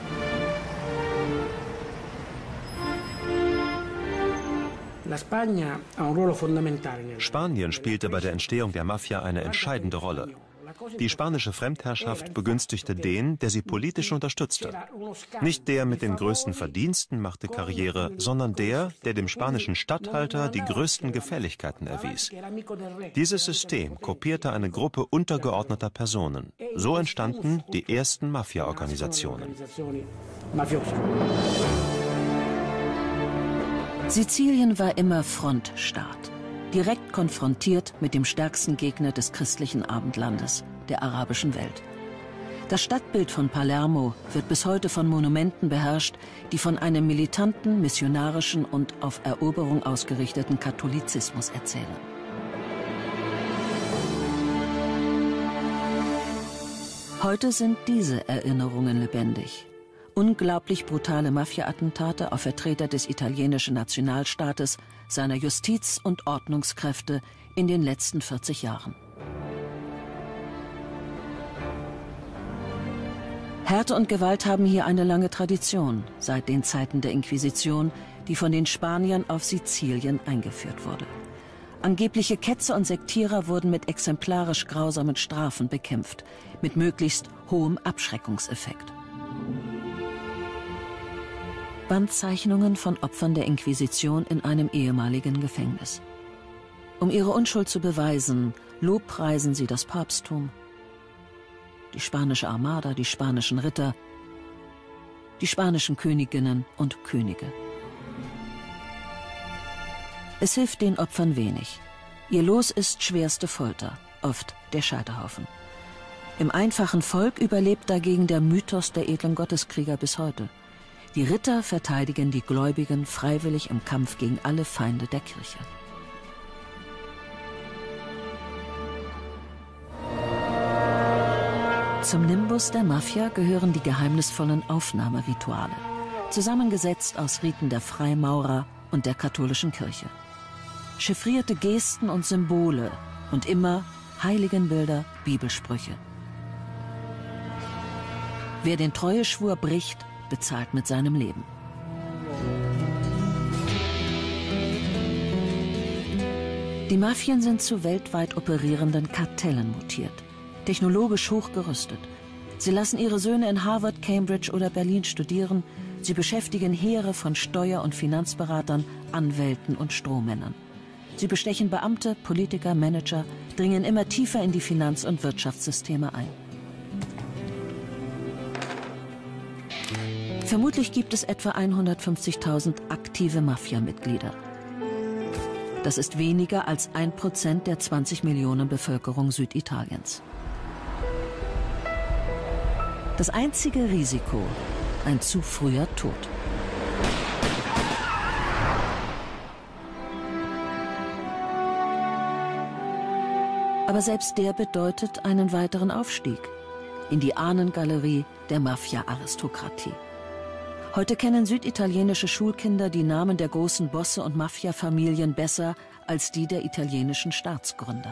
Spanien spielte bei der Entstehung der Mafia eine entscheidende Rolle. Die spanische Fremdherrschaft begünstigte den, der sie politisch unterstützte. Nicht der mit den größten Verdiensten machte Karriere, sondern der, der dem spanischen Statthalter die größten Gefälligkeiten erwies. Dieses System kopierte eine Gruppe untergeordneter Personen. So entstanden die ersten Mafia-Organisationen. Sizilien war immer Frontstaat, direkt konfrontiert mit dem stärksten Gegner des christlichen Abendlandes, der arabischen Welt. Das Stadtbild von Palermo wird bis heute von Monumenten beherrscht, die von einem militanten, missionarischen und auf Eroberung ausgerichteten Katholizismus erzählen. Heute sind diese Erinnerungen lebendig. Unglaublich brutale Mafia-Attentate auf Vertreter des italienischen Nationalstaates, seiner Justiz- und Ordnungskräfte in den letzten vierzig Jahren. Härte und Gewalt haben hier eine lange Tradition, seit den Zeiten der Inquisition, die von den Spaniern auf Sizilien eingeführt wurde. Angebliche Ketzer und Sektierer wurden mit exemplarisch grausamen Strafen bekämpft, mit möglichst hohem Abschreckungseffekt. Wandzeichnungen von Opfern der Inquisition in einem ehemaligen Gefängnis. Um ihre Unschuld zu beweisen, lobpreisen sie das Papsttum, die spanische Armada, die spanischen Ritter, die spanischen Königinnen und Könige. Es hilft den Opfern wenig. Ihr Los ist schwerste Folter, oft der Scheiterhaufen. Im einfachen Volk überlebt dagegen der Mythos der edlen Gotteskrieger bis heute. Die Ritter verteidigen die Gläubigen freiwillig im Kampf gegen alle Feinde der Kirche. Zum Nimbus der Mafia gehören die geheimnisvollen Aufnahmerituale, zusammengesetzt aus Riten der Freimaurer und der katholischen Kirche. Chiffrierte Gesten und Symbole und immer Heiligenbilder, Bibelsprüche. Wer den Treueschwur bricht, bezahlt mit seinem Leben. Die Mafien sind zu weltweit operierenden Kartellen mutiert, technologisch hochgerüstet. Sie lassen ihre Söhne in Harvard, Cambridge oder Berlin studieren. Sie beschäftigen Heere von Steuer- und Finanzberatern, Anwälten und Strohmännern. Sie bestechen Beamte, Politiker, Manager, dringen immer tiefer in die Finanz- und Wirtschaftssysteme ein. Vermutlich gibt es etwa hundertfünfzigtausend aktive Mafia-Mitglieder. Das ist weniger als ein Prozent der zwanzig Millionen Bevölkerung Süditaliens. Das einzige Risiko: ein zu früher Tod. Aber selbst der bedeutet einen weiteren Aufstieg in die Ahnengalerie der Mafia-Aristokratie. Heute kennen süditalienische Schulkinder die Namen der großen Bosse und Mafia-Familien besser als die der italienischen Staatsgründer.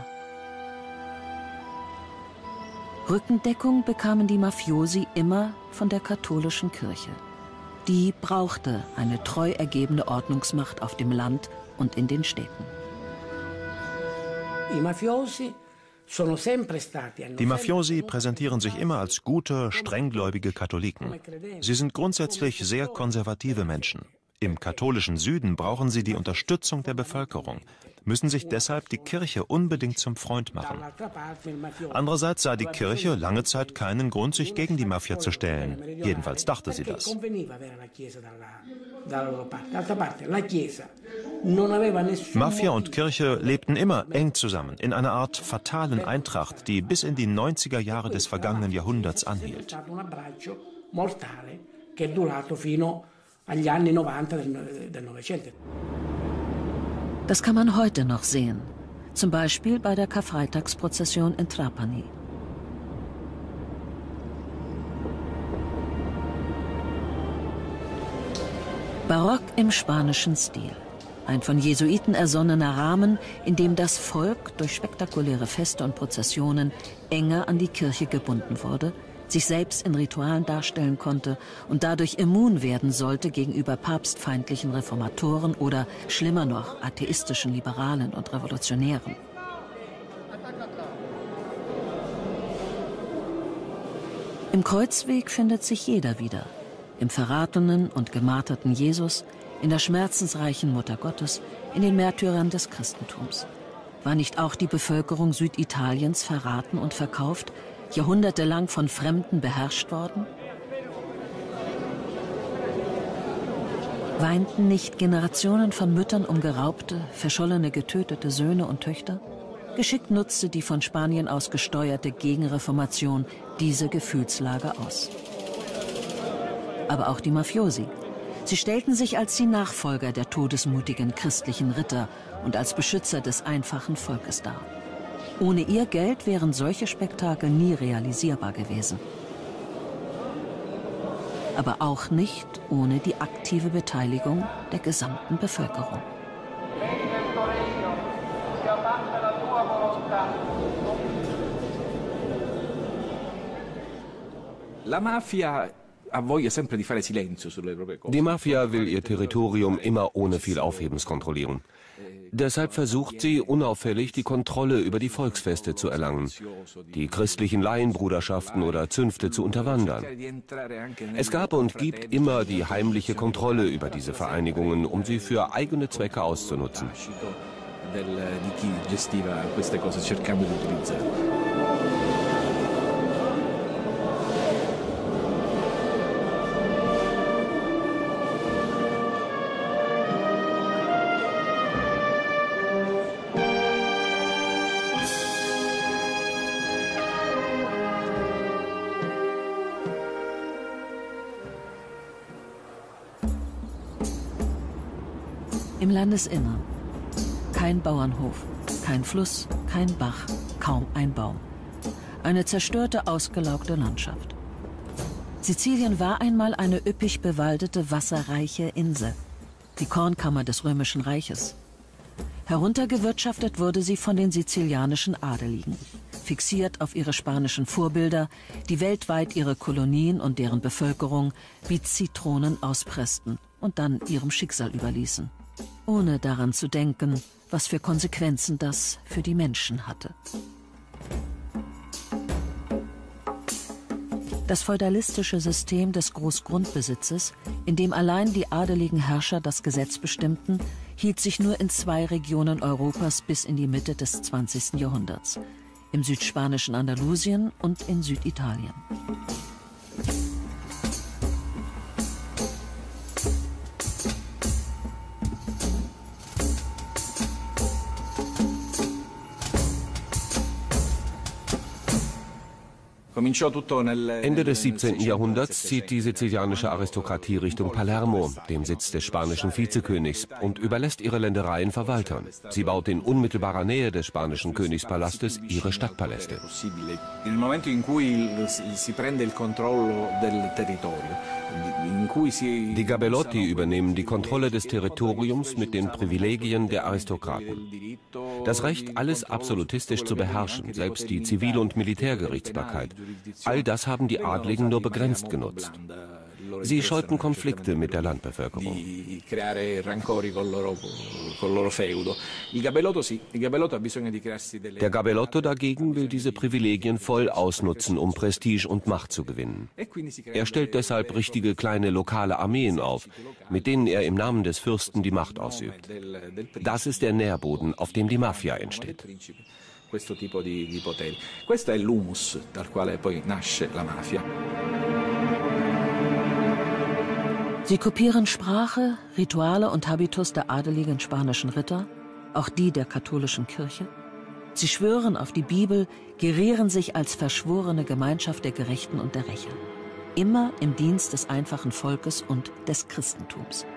Rückendeckung bekamen die Mafiosi immer von der katholischen Kirche. Die brauchte eine treu ergebene Ordnungsmacht auf dem Land und in den Städten. Die Mafiosi präsentieren sich immer als gute, strenggläubige Katholiken. Sie sind grundsätzlich sehr konservative Menschen. Im katholischen Süden brauchen sie die Unterstützung der Bevölkerung, müssen sich deshalb die Kirche unbedingt zum Freund machen. Andererseits sah die Kirche lange Zeit keinen Grund, sich gegen die Mafia zu stellen. Jedenfalls dachte sie das. Mafia und Kirche lebten immer eng zusammen, in einer Art fatalen Eintracht, die bis in die neunziger Jahre des vergangenen Jahrhunderts anhielt. Das kann man heute noch sehen, zum Beispiel bei der Karfreitagsprozession in Trapani. Barock im spanischen Stil. Ein von Jesuiten ersonnener Rahmen, in dem das Volk durch spektakuläre Feste und Prozessionen enger an die Kirche gebunden wurde, sich selbst in Ritualen darstellen konnte und dadurch immun werden sollte gegenüber papstfeindlichen Reformatoren oder, schlimmer noch, atheistischen Liberalen und Revolutionären. Im Kreuzweg findet sich jeder wieder. Im verratenen und gemarterten Jesus, in der schmerzensreichen Mutter Gottes, in den Märtyrern des Christentums. War nicht auch die Bevölkerung Süditaliens verraten und verkauft, jahrhundertelang von Fremden beherrscht worden? Weinten nicht Generationen von Müttern um geraubte, verschollene, getötete Söhne und Töchter? Geschickt nutzte die von Spanien aus gesteuerte Gegenreformation diese Gefühlslage aus. Aber auch die Mafiosi. Sie stellten sich als die Nachfolger der todesmutigen christlichen Ritter und als Beschützer des einfachen Volkes dar. Ohne ihr Geld wären solche Spektakel nie realisierbar gewesen. Aber auch nicht ohne die aktive Beteiligung der gesamten Bevölkerung. La Mafia Die Mafia will ihr Territorium immer ohne viel Aufhebens kontrollieren. Deshalb versucht sie, unauffällig die Kontrolle über die Volksfeste zu erlangen, die christlichen Laienbruderschaften oder Zünfte zu unterwandern. Es gab und gibt immer die heimliche Kontrolle über diese Vereinigungen, um sie für eigene Zwecke auszunutzen. Im Landesinnern. Kein Bauernhof, kein Fluss, kein Bach, kaum ein Baum. Eine zerstörte, ausgelaugte Landschaft. Sizilien war einmal eine üppig bewaldete, wasserreiche Insel. Die Kornkammer des Römischen Reiches. Heruntergewirtschaftet wurde sie von den sizilianischen Adeligen. Fixiert auf ihre spanischen Vorbilder, die weltweit ihre Kolonien und deren Bevölkerung wie Zitronen auspressten und dann ihrem Schicksal überließen. Ohne daran zu denken, was für Konsequenzen das für die Menschen hatte. Das feudalistische System des Großgrundbesitzes, in dem allein die adeligen Herrscher das Gesetz bestimmten, hielt sich nur in zwei Regionen Europas bis in die Mitte des zwanzigsten Jahrhunderts. Im südspanischen Andalusien und in Süditalien. Ende des siebzehnten Jahrhunderts zieht die sizilianische Aristokratie Richtung Palermo, dem Sitz des spanischen Vizekönigs, und überlässt ihre Ländereien Verwaltern. Sie baut in unmittelbarer Nähe des spanischen Königspalastes ihre Stadtpaläste. Die Gabellotti übernehmen die Kontrolle des Territoriums mit den Privilegien der Aristokraten. Das Recht, alles absolutistisch zu beherrschen, selbst die Zivil- und Militärgerichtsbarkeit, all das haben die Adligen nur begrenzt genutzt. Sie scheuten Konflikte mit der Landbevölkerung. Der Gabellotto dagegen will diese Privilegien voll ausnutzen, um Prestige und Macht zu gewinnen. Er stellt deshalb richtige kleine lokale Armeen auf, mit denen er im Namen des Fürsten die Macht ausübt. Das ist der Nährboden, auf dem die Mafia entsteht. Questo tipo di, di poteri. Questo è l'humus dal quale poi nasce la mafia. Sie kopieren Sprache, Rituale und Habitus der adeligen spanischen Ritter, auch die der katholischen Kirche. Sie schwören auf die Bibel, gerieren sich als verschworene Gemeinschaft der Gerechten und der Rächer. Immer im Dienst des einfachen Volkes und des Christentums.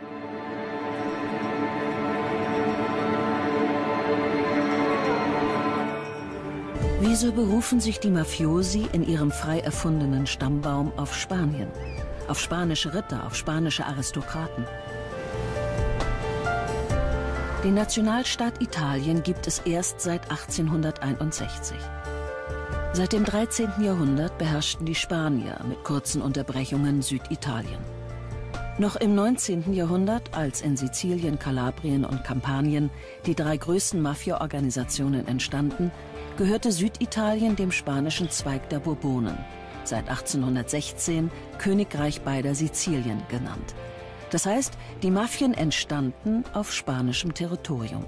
Wieso berufen sich die Mafiosi in ihrem frei erfundenen Stammbaum auf Spanien? Auf spanische Ritter, auf spanische Aristokraten? Den Nationalstaat Italien gibt es erst seit achtzehnhunderteinundsechzig. Seit dem dreizehnten Jahrhundert beherrschten die Spanier mit kurzen Unterbrechungen Süditalien. Noch im neunzehnten Jahrhundert, als in Sizilien, Kalabrien und Kampanien die drei größten Mafia-Organisationen entstanden, gehörte Süditalien dem spanischen Zweig der Bourbonen, seit achtzehnhundertsechzehn Königreich beider Sizilien genannt. Das heißt, die Mafien entstanden auf spanischem Territorium.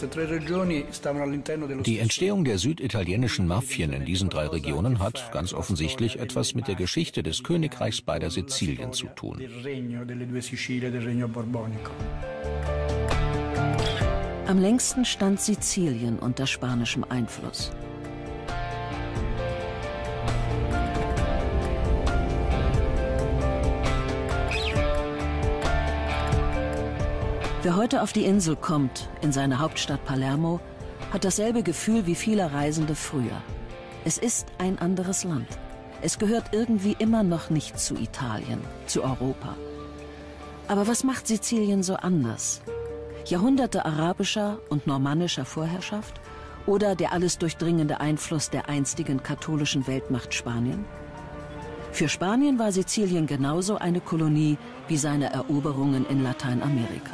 Die Entstehung der süditalienischen Mafien in diesen drei Regionen hat ganz offensichtlich etwas mit der Geschichte des Königreichs beider Sizilien zu tun. Am längsten stand Sizilien unter spanischem Einfluss. Wer heute auf die Insel kommt, in seine Hauptstadt Palermo, hat dasselbe Gefühl wie viele Reisende früher. Es ist ein anderes Land. Es gehört irgendwie immer noch nicht zu Italien, zu Europa. Aber was macht Sizilien so anders? Jahrhunderte arabischer und normannischer Vorherrschaft oder der alles durchdringende Einfluss der einstigen katholischen Weltmacht Spanien? Für Spanien war Sizilien genauso eine Kolonie wie seine Eroberungen in Lateinamerika.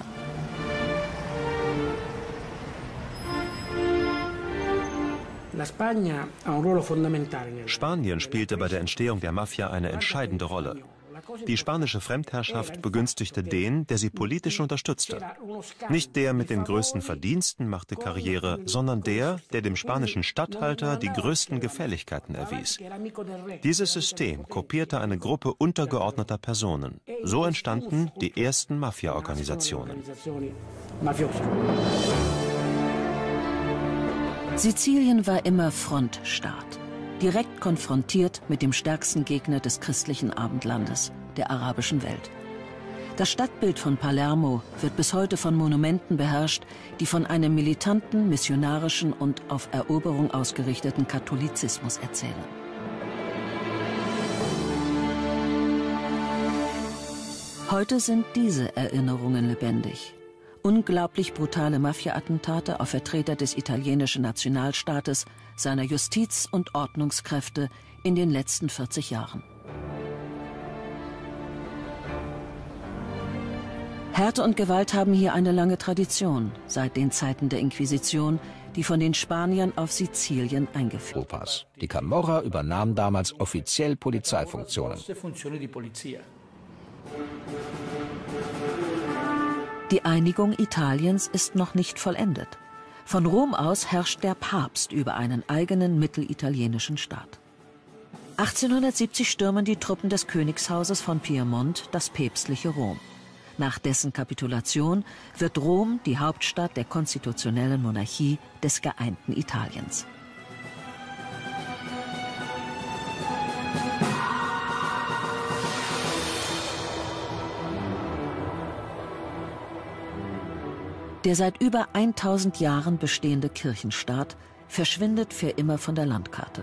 Spanien spielte bei der Entstehung der Mafia eine entscheidende Rolle. Die spanische Fremdherrschaft begünstigte den, der sie politisch unterstützte. Nicht der mit den größten Verdiensten machte Karriere, sondern der, der dem spanischen Statthalter die größten Gefälligkeiten erwies. Dieses System kopierte eine Gruppe untergeordneter Personen. So entstanden die ersten Mafia-Organisationen. Sizilien war immer Frontstaat, direkt konfrontiert mit dem stärksten Gegner des christlichen Abendlandes, der arabischen Welt. Das Stadtbild von Palermo wird bis heute von Monumenten beherrscht, die von einem militanten, missionarischen und auf Eroberung ausgerichteten Katholizismus erzählen. Heute sind diese Erinnerungen lebendig. Unglaublich brutale Mafia-Attentate auf Vertreter des italienischen Nationalstaates, seiner Justiz- und Ordnungskräfte in den letzten vierzig Jahren. Härte und Gewalt haben hier eine lange Tradition, seit den Zeiten der Inquisition, die von den Spaniern auf Sizilien eingeführt wurde. Die Camorra übernahm damals offiziell Polizeifunktionen. Die Einigung Italiens ist noch nicht vollendet. Von Rom aus herrscht der Papst über einen eigenen mittelitalienischen Staat. achtzehnhundertsiebzig stürmen die Truppen des Königshauses von Piemont das päpstliche Rom. Nach dessen Kapitulation wird Rom die Hauptstadt der konstitutionellen Monarchie des geeinten Italiens. Der seit über tausend Jahren bestehende Kirchenstaat verschwindet für immer von der Landkarte.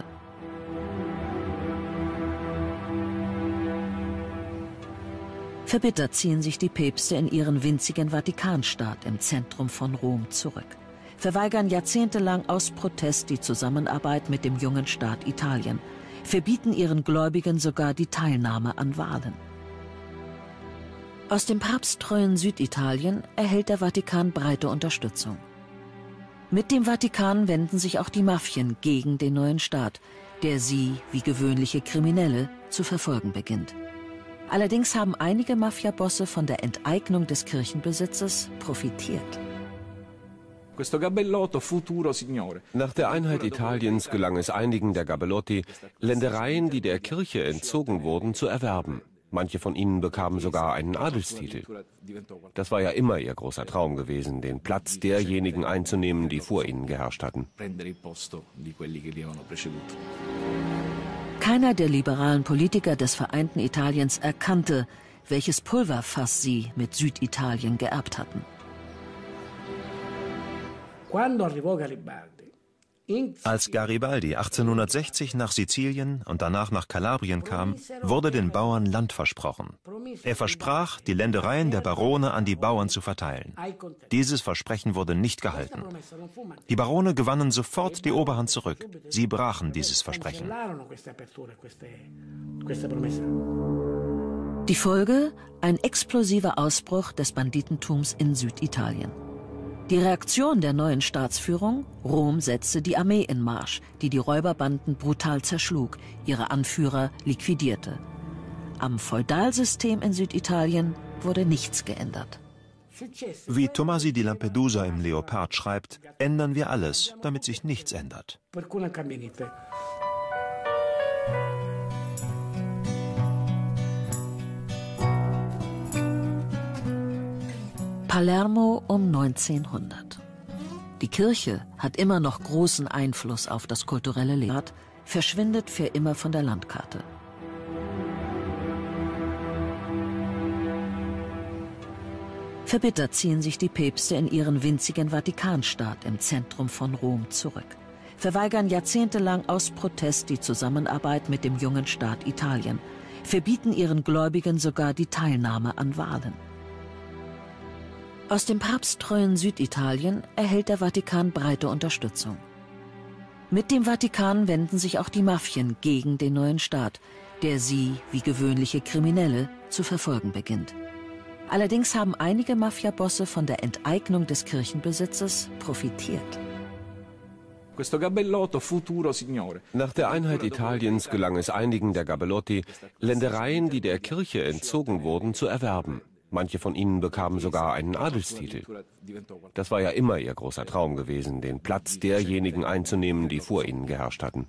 Verbittert ziehen sich die Päpste in ihren winzigen Vatikanstaat im Zentrum von Rom zurück, verweigern jahrzehntelang aus Protest die Zusammenarbeit mit dem jungen Staat Italien, verbieten ihren Gläubigen sogar die Teilnahme an Wahlen. Aus dem papsttreuen Süditalien erhält der Vatikan breite Unterstützung. Mit dem Vatikan wenden sich auch die Mafien gegen den neuen Staat, der sie, wie gewöhnliche Kriminelle, zu verfolgen beginnt. Allerdings haben einige Mafiabosse von der Enteignung des Kirchenbesitzes profitiert. Nach der Einheit Italiens gelang es einigen der Gabellotti, Ländereien, die der Kirche entzogen wurden, zu erwerben. Manche von ihnen bekamen sogar einen Adelstitel. Das war ja immer ihr großer Traum gewesen, den Platz derjenigen einzunehmen, die vor ihnen geherrscht hatten. Keiner der liberalen Politiker des vereinten Italiens erkannte, welches Pulverfass sie mit Süditalien geerbt hatten. Als Garibaldi achtzehnhundertsechzig nach Sizilien und danach nach Kalabrien kam, wurde den Bauern Land versprochen. Er versprach, die Ländereien der Barone an die Bauern zu verteilen. Dieses Versprechen wurde nicht gehalten. Die Barone gewannen sofort die Oberhand zurück. Sie brachen dieses Versprechen. Die Folge? Ein explosiver Ausbruch des Banditentums in Süditalien. Die Reaktion der neuen Staatsführung? Rom setzte die Armee in Marsch, die die Räuberbanden brutal zerschlug, ihre Anführer liquidierte. Am Feudalsystem in Süditalien wurde nichts geändert. Wie Tomasi di Lampedusa im Leopard schreibt, ändern wir alles, damit sich nichts ändert. Palermo um neunzehnhundert. Die Kirche hat immer noch großen Einfluss auf das kulturelle Leben, verschwindet für immer von der Landkarte. Verbittert ziehen sich die Päpste in ihren winzigen Vatikanstaat im Zentrum von Rom zurück, verweigern jahrzehntelang aus Protest die Zusammenarbeit mit dem jungen Staat Italien, verbieten ihren Gläubigen sogar die Teilnahme an Wahlen. Aus dem papsttreuen Süditalien erhält der Vatikan breite Unterstützung. Mit dem Vatikan wenden sich auch die Mafien gegen den neuen Staat, der sie, wie gewöhnliche Kriminelle, zu verfolgen beginnt. Allerdings haben einige Mafiabosse von der Enteignung des Kirchenbesitzes profitiert. Nach der Einheit Italiens gelang es einigen der Gabellotti, Ländereien, die der Kirche entzogen wurden, zu erwerben. Manche von ihnen bekamen sogar einen Adelstitel. Das war ja immer ihr großer Traum gewesen, den Platz derjenigen einzunehmen, die vor ihnen geherrscht hatten.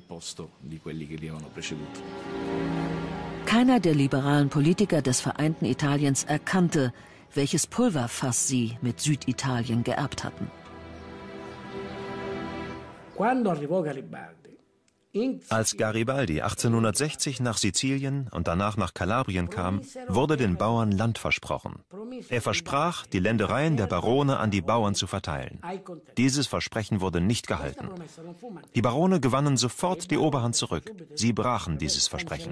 Keiner der liberalen Politiker des vereinten Italiens erkannte, welches Pulverfass sie mit Süditalien geerbt hatten. Als Garibaldi achtzehnhundertsechzig nach Sizilien und danach nach Kalabrien kam, wurde den Bauern Land versprochen. Er versprach, die Ländereien der Barone an die Bauern zu verteilen. Dieses Versprechen wurde nicht gehalten. Die Barone gewannen sofort die Oberhand zurück. Sie brachen dieses Versprechen.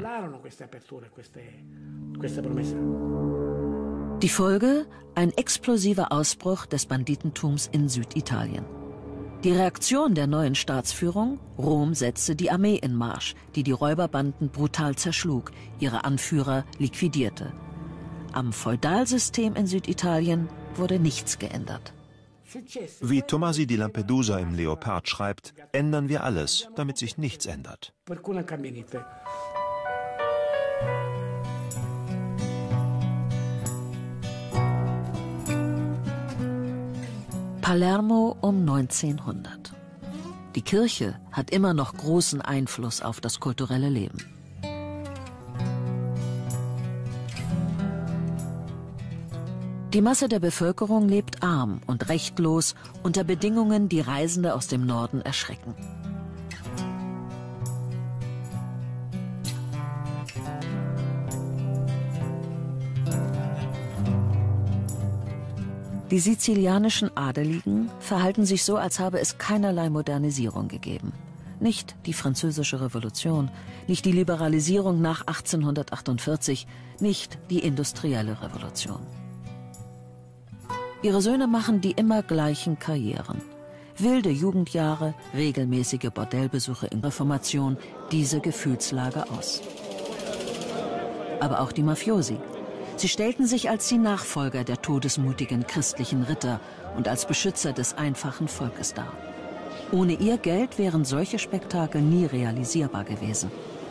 Die Folge? Ein explosiver Ausbruch des Banditentums in Süditalien. Die Reaktion der neuen Staatsführung? Rom setzte die Armee in Marsch, die die Räuberbanden brutal zerschlug, ihre Anführer liquidierte. Am Feudalsystem in Süditalien wurde nichts geändert. Wie Tomasi di Lampedusa im Leopard schreibt, ändern wir alles, damit sich nichts ändert. Palermo um neunzehnhundert. Die Kirche hat immer noch großen Einfluss auf das kulturelle Leben. Die Masse der Bevölkerung lebt arm und rechtlos unter Bedingungen, die Reisende aus dem Norden erschrecken. Die sizilianischen Adeligen verhalten sich so, als habe es keinerlei Modernisierung gegeben. Nicht die Französische Revolution, nicht die Liberalisierung nach achtzehnhundertachtundvierzig, nicht die industrielle Revolution. Ihre Söhne machen die immer gleichen Karrieren. Wilde Jugendjahre, regelmäßige Bordellbesuche in Reformation, diese Gefühlslage aus. Aber auch die Mafiosi. Sie stellten sich als die Nachfolger der todesmutigen christlichen Ritter und als Beschützer des einfachen Volkes dar. Ohne ihr Geld wären solche Spektakel nie realisierbar gewesen.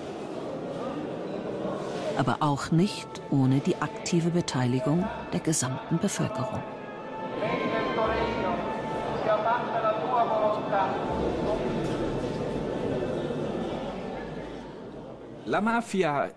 Aber auch nicht ohne die aktive Beteiligung der gesamten Bevölkerung. La Mafia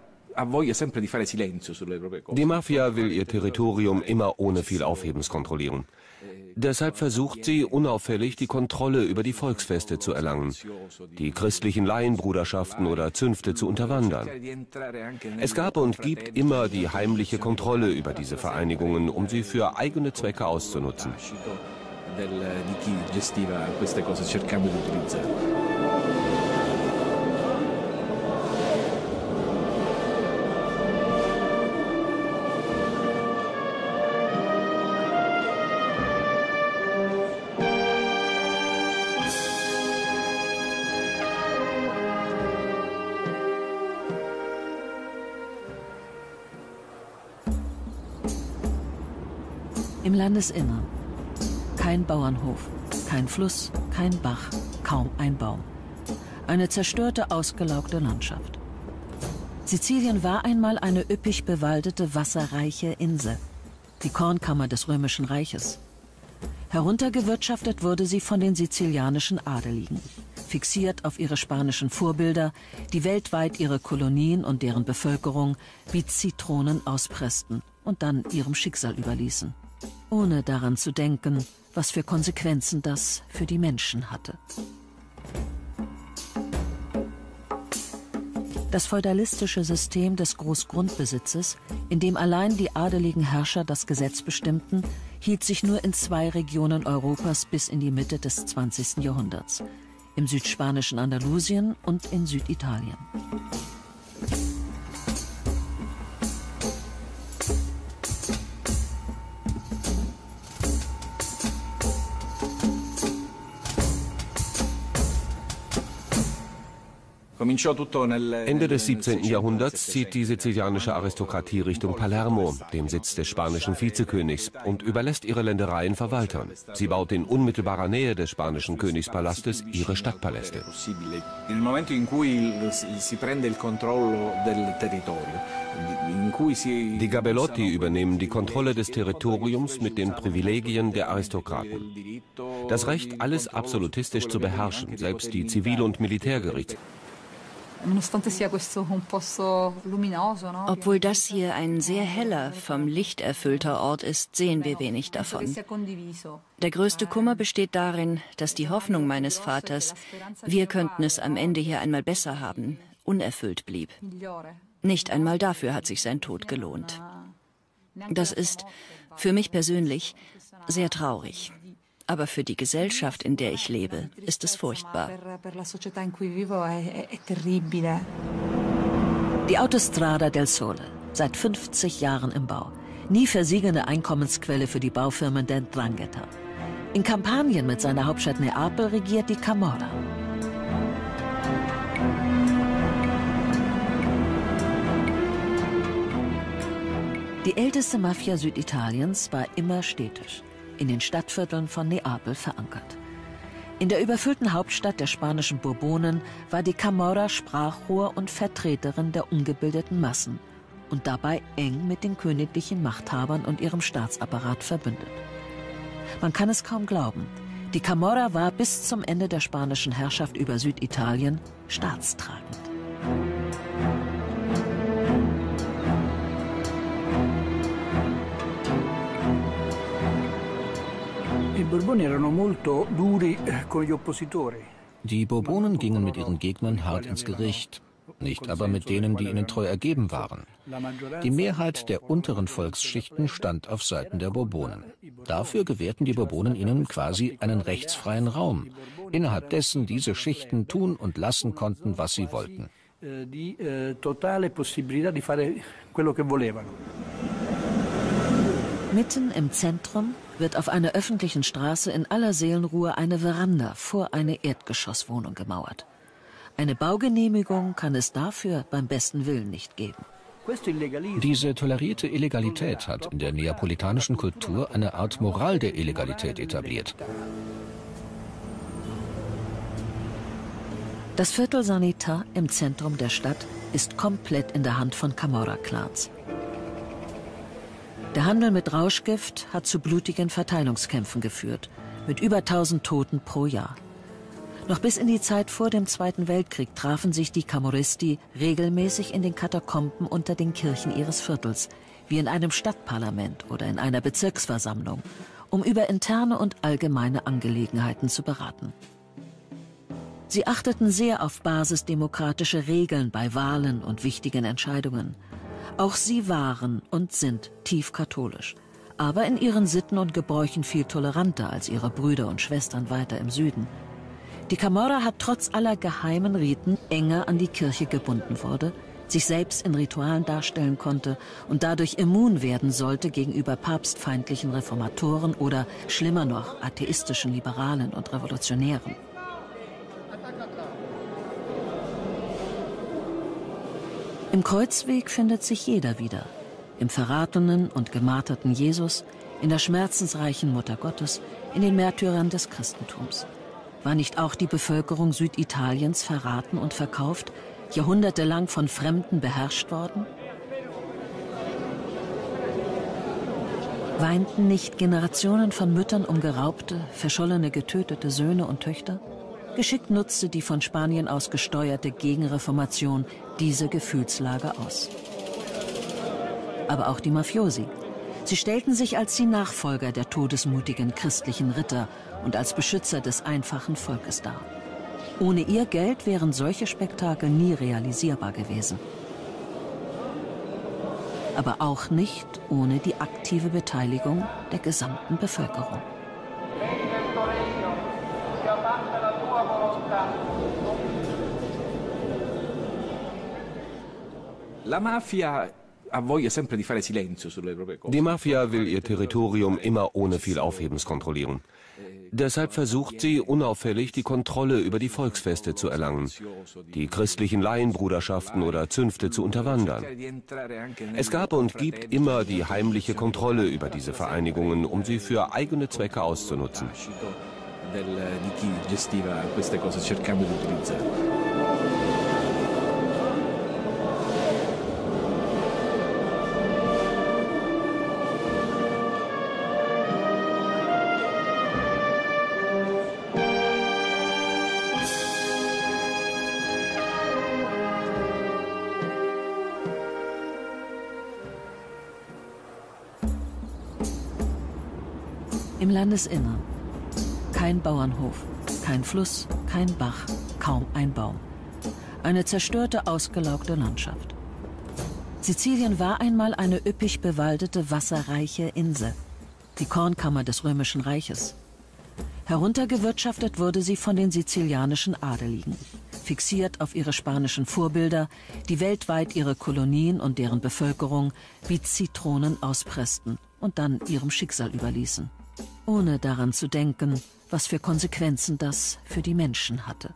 Die Mafia will ihr Territorium immer ohne viel Aufhebens kontrollieren. Deshalb versucht sie, unauffällig die Kontrolle über die Volksfeste zu erlangen, die christlichen Laienbruderschaften oder Zünfte zu unterwandern. Es gab und gibt immer die heimliche Kontrolle über diese Vereinigungen, um sie für eigene Zwecke auszunutzen. Im Landesinnern. Kein Bauernhof, kein Fluss, kein Bach, kaum ein Baum. Eine zerstörte, ausgelaugte Landschaft. Sizilien war einmal eine üppig bewaldete, wasserreiche Insel. Die Kornkammer des Römischen Reiches. Heruntergewirtschaftet wurde sie von den sizilianischen Adeligen. Fixiert auf ihre spanischen Vorbilder, die weltweit ihre Kolonien und deren Bevölkerung wie Zitronen auspressten und dann ihrem Schicksal überließen. Ohne daran zu denken, was für Konsequenzen das für die Menschen hatte. Das feudalistische System des Großgrundbesitzes, in dem allein die adeligen Herrscher das Gesetz bestimmten, hielt sich nur in zwei Regionen Europas bis in die Mitte des zwanzigsten Jahrhunderts, im südspanischen Andalusien und in Süditalien. Ende des siebzehnten Jahrhunderts zieht die sizilianische Aristokratie Richtung Palermo, dem Sitz des spanischen Vizekönigs, und überlässt ihre Ländereien Verwaltern. Sie baut in unmittelbarer Nähe des spanischen Königspalastes ihre Stadtpaläste. Die Gabellotti übernehmen die Kontrolle des Territoriums mit den Privilegien der Aristokraten. Das Recht, alles absolutistisch zu beherrschen, selbst die Zivil- und Militärgerichte. Obwohl das hier ein sehr heller, vom Licht erfüllter Ort ist, sehen wir wenig davon. Der größte Kummer besteht darin, dass die Hoffnung meines Vaters, wir könnten es am Ende hier einmal besser haben, unerfüllt blieb. Nicht einmal dafür hat sich sein Tod gelohnt. Das ist, für mich persönlich, sehr traurig. Aber für die Gesellschaft, in der ich lebe, ist es furchtbar. Die Autostrada del Sole, seit fünfzig Jahren im Bau. Nie versiegende Einkommensquelle für die Baufirmen der Ndrangheta. In Kampanien mit seiner Hauptstadt Neapel regiert die Camorra. Die älteste Mafia Süditaliens war immer städtisch, in den Stadtvierteln von Neapel verankert. In der überfüllten Hauptstadt der spanischen Bourbonen war die Camorra Sprachrohr und Vertreterin der ungebildeten Massen und dabei eng mit den königlichen Machthabern und ihrem Staatsapparat verbündet. Man kann es kaum glauben, die Camorra war bis zum Ende der spanischen Herrschaft über Süditalien staatstragend. Die Bourbonen gingen mit ihren Gegnern hart ins Gericht, nicht aber mit denen, die ihnen treu ergeben waren. Die Mehrheit der unteren Volksschichten stand auf Seiten der Bourbonen. Dafür gewährten die Bourbonen ihnen quasi einen rechtsfreien Raum, innerhalb dessen diese Schichten tun und lassen konnten, was sie wollten. Mitten im Zentrum wird auf einer öffentlichen Straße in aller Seelenruhe eine Veranda vor eine Erdgeschosswohnung gemauert. Eine Baugenehmigung kann es dafür beim besten Willen nicht geben. Diese tolerierte Illegalität hat in der neapolitanischen Kultur eine Art Moral der Illegalität etabliert. Das Viertel Sanità im Zentrum der Stadt ist komplett in der Hand von Camorra-Clans. Der Handel mit Rauschgift hat zu blutigen Verteilungskämpfen geführt, mit über tausend Toten pro Jahr. Noch bis in die Zeit vor dem Zweiten Weltkrieg trafen sich die Camorristi regelmäßig in den Katakomben unter den Kirchen ihres Viertels, wie in einem Stadtparlament oder in einer Bezirksversammlung, um über interne und allgemeine Angelegenheiten zu beraten. Sie achteten sehr auf basisdemokratische Regeln bei Wahlen und wichtigen Entscheidungen. Auch sie waren und sind tief katholisch, aber in ihren Sitten und Gebräuchen viel toleranter als ihre Brüder und Schwestern weiter im Süden. Die Camorra hat trotz aller geheimen Riten enger an die Kirche gebunden wurde, sich selbst in Ritualen darstellen konnte und dadurch immun werden sollte gegenüber papstfeindlichen Reformatoren oder, schlimmer noch, atheistischen Liberalen und Revolutionären. Im Kreuzweg findet sich jeder wieder. Im verratenen und gemarterten Jesus, in der schmerzensreichen Mutter Gottes, in den Märtyrern des Christentums. War nicht auch die Bevölkerung Süditaliens verraten und verkauft, jahrhundertelang von Fremden beherrscht worden? Weinten nicht Generationen von Müttern um geraubte, verschollene, getötete Söhne und Töchter? Geschickt nutzte die von Spanien aus gesteuerte Gegenreformation diese Gefühlslage aus. Aber auch die Mafiosi. Sie stellten sich als die Nachfolger der todesmutigen christlichen Ritter und als Beschützer des einfachen Volkes dar. Ohne ihr Geld wären solche Spektakel nie realisierbar gewesen. Aber auch nicht ohne die aktive Beteiligung der gesamten Bevölkerung. Die Mafia will ihr Territorium immer ohne viel Aufhebens kontrollieren. Deshalb versucht sie, unauffällig die Kontrolle über die Volksfeste zu erlangen, die christlichen Laienbruderschaften oder Zünfte zu unterwandern. Es gab und gibt immer die heimliche Kontrolle über diese Vereinigungen, um sie für eigene Zwecke auszunutzen. Im Landesinnern. Kein Bauernhof, kein Fluss, kein Bach, kaum ein Baum. Eine zerstörte, ausgelaugte Landschaft. Sizilien war einmal eine üppig bewaldete, wasserreiche Insel. Die Kornkammer des Römischen Reiches. Heruntergewirtschaftet wurde sie von den sizilianischen Adeligen. Fixiert auf ihre spanischen Vorbilder, die weltweit ihre Kolonien und deren Bevölkerung wie Zitronen auspressten und dann ihrem Schicksal überließen. Ohne daran zu denken, was für Konsequenzen das für die Menschen hatte.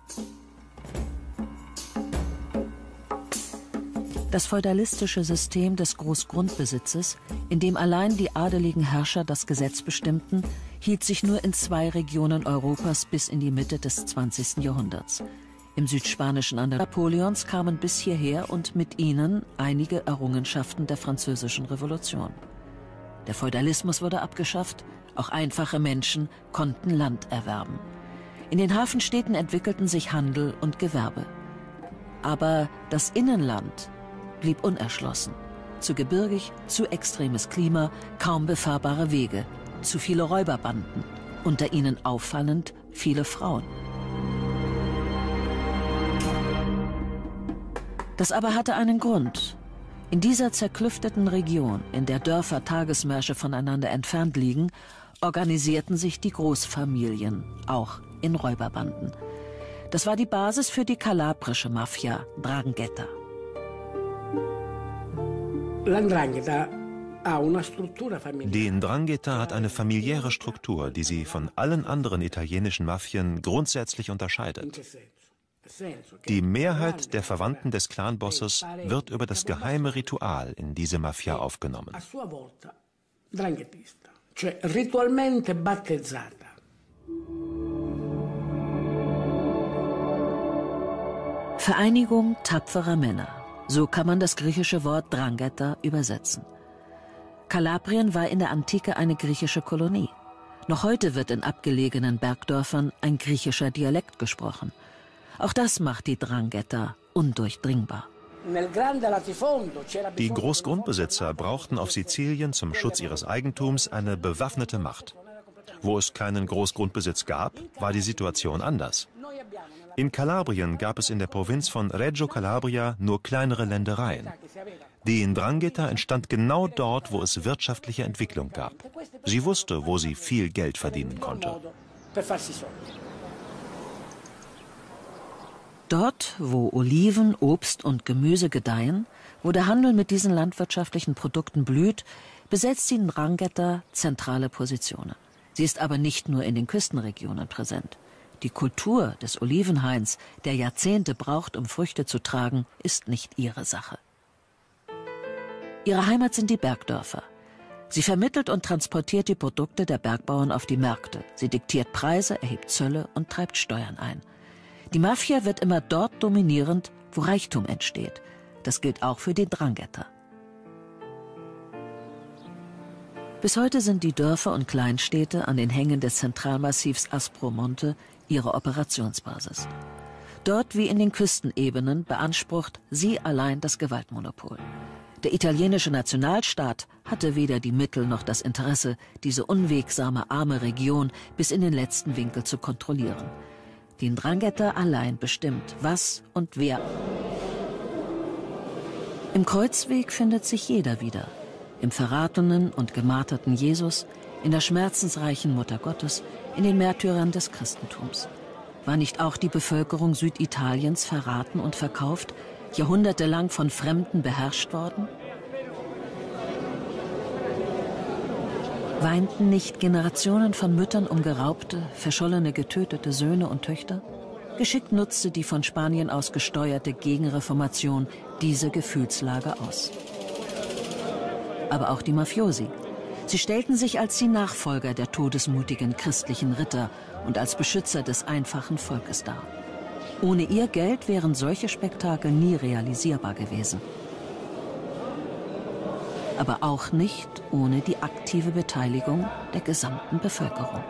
Das feudalistische System des Großgrundbesitzes, in dem allein die adeligen Herrscher das Gesetz bestimmten, hielt sich nur in zwei Regionen Europas bis in die Mitte des zwanzigsten Jahrhunderts. Im südspanischen Andalusien Napoleons kamen bis hierher und mit ihnen einige Errungenschaften der Französischen Revolution. Der Feudalismus wurde abgeschafft, auch einfache Menschen konnten Land erwerben. In den Hafenstädten entwickelten sich Handel und Gewerbe. Aber das Innenland blieb unerschlossen. Zu gebirgig, zu extremes Klima, kaum befahrbare Wege, zu viele Räuberbanden, unter ihnen auffallend viele Frauen. Das aber hatte einen Grund. In dieser zerklüfteten Region, in der Dörfer Tagesmärsche voneinander entfernt liegen, organisierten sich die Großfamilien, auch in Räuberbanden. Das war die Basis für die kalabrische Mafia, 'Ndrangheta. Die 'Ndrangheta hat eine familiäre Struktur, die sie von allen anderen italienischen Mafien grundsätzlich unterscheidet. Die Mehrheit der Verwandten des Clanbosses wird über das geheime Ritual in diese Mafia aufgenommen. Vereinigung tapferer Männer. So kann man das griechische Wort 'Ndrangheta übersetzen. Kalabrien war in der Antike eine griechische Kolonie. Noch heute wird in abgelegenen Bergdörfern ein griechischer Dialekt gesprochen. Auch das macht die 'Ndrangheta undurchdringbar. Die Großgrundbesitzer brauchten auf Sizilien zum Schutz ihres Eigentums eine bewaffnete Macht. Wo es keinen Großgrundbesitz gab, war die Situation anders. In Kalabrien gab es in der Provinz von Reggio Calabria nur kleinere Ländereien. Die 'Ndrangheta entstand genau dort, wo es wirtschaftliche Entwicklung gab. Sie wusste, wo sie viel Geld verdienen konnte. Dort, wo Oliven, Obst und Gemüse gedeihen, wo der Handel mit diesen landwirtschaftlichen Produkten blüht, besetzt die 'Ndrangheta zentrale Positionen. Sie ist aber nicht nur in den Küstenregionen präsent. Die Kultur des Olivenhains, der Jahrzehnte braucht, um Früchte zu tragen, ist nicht ihre Sache. Ihre Heimat sind die Bergdörfer. Sie vermittelt und transportiert die Produkte der Bergbauern auf die Märkte. Sie diktiert Preise, erhebt Zölle und treibt Steuern ein. Die Mafia wird immer dort dominierend, wo Reichtum entsteht. Das gilt auch für die 'Ndrangheta. Bis heute sind die Dörfer und Kleinstädte an den Hängen des Zentralmassivs Aspromonte ihre Operationsbasis. Dort wie in den Küstenebenen beansprucht sie allein das Gewaltmonopol. Der italienische Nationalstaat hatte weder die Mittel noch das Interesse, diese unwegsame, arme Region bis in den letzten Winkel zu kontrollieren. Die 'Ndrangheta allein bestimmt, was und wer. Im Kreuzweg findet sich jeder wieder. Im verratenen und gemarterten Jesus, in der schmerzensreichen Mutter Gottes, in den Märtyrern des Christentums. War nicht auch die Bevölkerung Süditaliens verraten und verkauft, jahrhundertelang von Fremden beherrscht worden? Weinten nicht Generationen von Müttern um geraubte, verschollene, getötete Söhne und Töchter? Geschickt nutzte die von Spanien aus gesteuerte Gegenreformation diese Gefühlslage aus. Aber auch die Mafiosi. Sie stellten sich als die Nachfolger der todesmutigen christlichen Ritter und als Beschützer des einfachen Volkes dar. Ohne ihr Geld wären solche Spektakel nie realisierbar gewesen. Aber auch nicht ohne die aktive Beteiligung der gesamten Bevölkerung.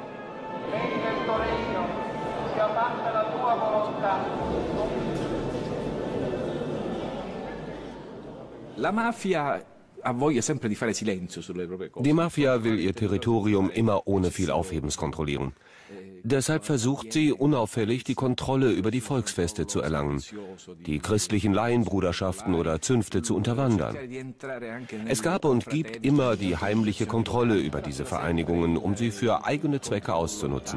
La Mafia Die Mafia will ihr Territorium immer ohne viel Aufhebens kontrollieren. Deshalb versucht sie, unauffällig die Kontrolle über die Volksfeste zu erlangen, die christlichen Laienbruderschaften oder Zünfte zu unterwandern. Es gab und gibt immer die heimliche Kontrolle über diese Vereinigungen, um sie für eigene Zwecke auszunutzen.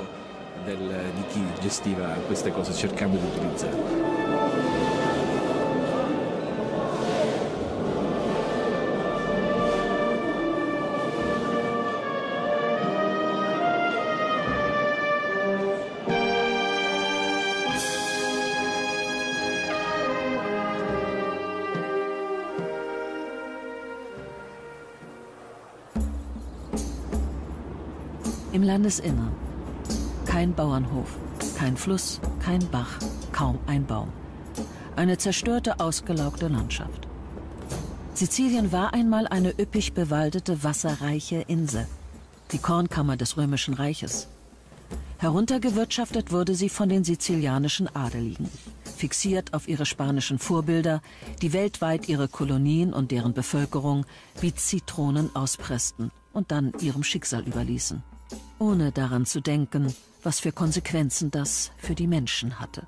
Im Landesinnern. Kein Bauernhof, kein Fluss, kein Bach, kaum ein Baum. Eine zerstörte, ausgelaugte Landschaft. Sizilien war einmal eine üppig bewaldete, wasserreiche Insel. Die Kornkammer des Römischen Reiches. Heruntergewirtschaftet wurde sie von den sizilianischen Adeligen. Fixiert auf ihre spanischen Vorbilder, die weltweit ihre Kolonien und deren Bevölkerung wie Zitronen auspressten und dann ihrem Schicksal überließen. Ohne daran zu denken, was für Konsequenzen das für die Menschen hatte.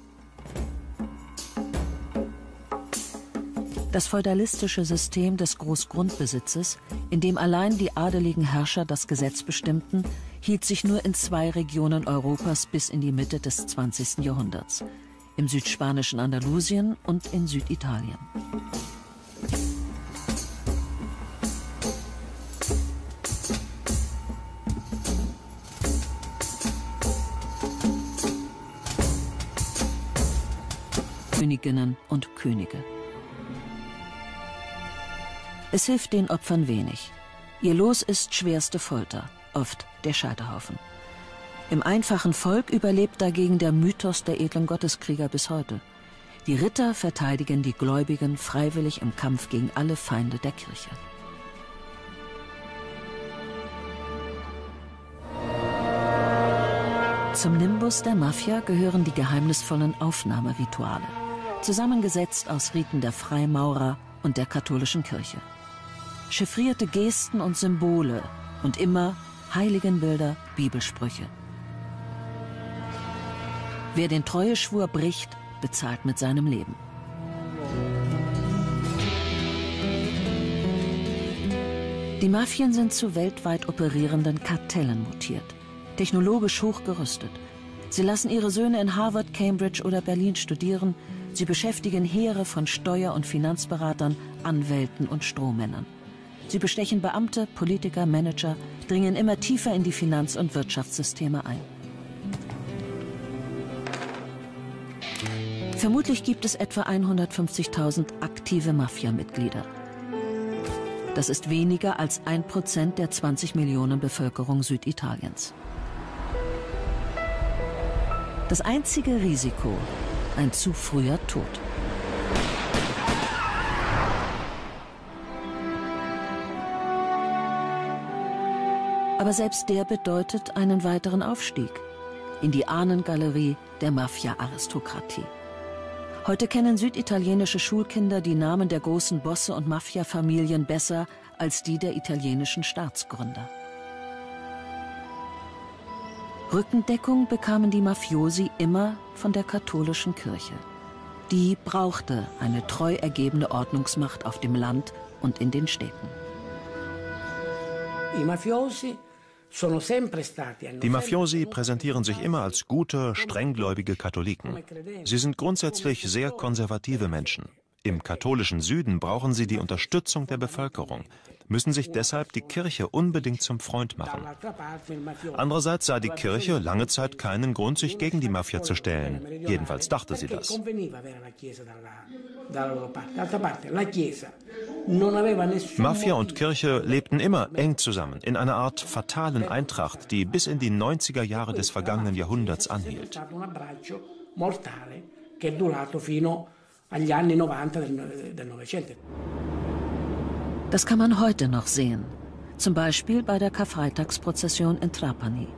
Das feudalistische System des Großgrundbesitzes, in dem allein die adeligen Herrscher das Gesetz bestimmten, hielt sich nur in zwei Regionen Europas bis in die Mitte des zwanzigsten Jahrhunderts: im südspanischen Andalusien und in Süditalien. Königinnen und Könige. Es hilft den Opfern wenig. Ihr Los ist schwerste Folter, oft der Scheiterhaufen. Im einfachen Volk überlebt dagegen der Mythos der edlen Gotteskrieger bis heute. Die Ritter verteidigen die Gläubigen freiwillig im Kampf gegen alle Feinde der Kirche. Zum Nimbus der Mafia gehören die geheimnisvollen Aufnahmerituale, zusammengesetzt aus Riten der Freimaurer und der katholischen Kirche. Chiffrierte Gesten und Symbole und immer Heiligenbilder, Bibelsprüche. Wer den Treueschwur bricht, bezahlt mit seinem Leben. Die Mafien sind zu weltweit operierenden Kartellen mutiert, technologisch hochgerüstet. Sie lassen ihre Söhne in Harvard, Cambridge oder Berlin studieren. Sie beschäftigen Heere von Steuer- und Finanzberatern, Anwälten und Strohmännern. Sie bestechen Beamte, Politiker, Manager, dringen immer tiefer in die Finanz- und Wirtschaftssysteme ein. Vermutlich gibt es etwa hundertfünfzigtausend aktive Mafia-Mitglieder. Das ist weniger als ein Prozent der zwanzig Millionen Bevölkerung Süditaliens. Das einzige Risiko: ein zu früher Tod. Aber selbst der bedeutet einen weiteren Aufstieg in die Ahnengalerie der Mafia-Aristokratie. Heute kennen süditalienische Schulkinder die Namen der großen Bosse und Mafia-Familien besser als die der italienischen Staatsgründer. Rückendeckung bekamen die Mafiosi immer von der katholischen Kirche. Die brauchte eine treu ergebene Ordnungsmacht auf dem Land und in den Städten. Die Mafiosi präsentieren sich immer als gute, strenggläubige Katholiken. Sie sind grundsätzlich sehr konservative Menschen. Im katholischen Süden brauchen sie die Unterstützung der Bevölkerung, müssen sich deshalb die Kirche unbedingt zum Freund machen. Andererseits sah die Kirche lange Zeit keinen Grund, sich gegen die Mafia zu stellen. Jedenfalls dachte sie das. Mafia und Kirche lebten immer eng zusammen, in einer Art fatalen Eintracht, die bis in die neunziger Jahre des vergangenen Jahrhunderts anhielt. Das kann man heute noch sehen, zum Beispiel bei der Karfreitagsprozession in Trapani.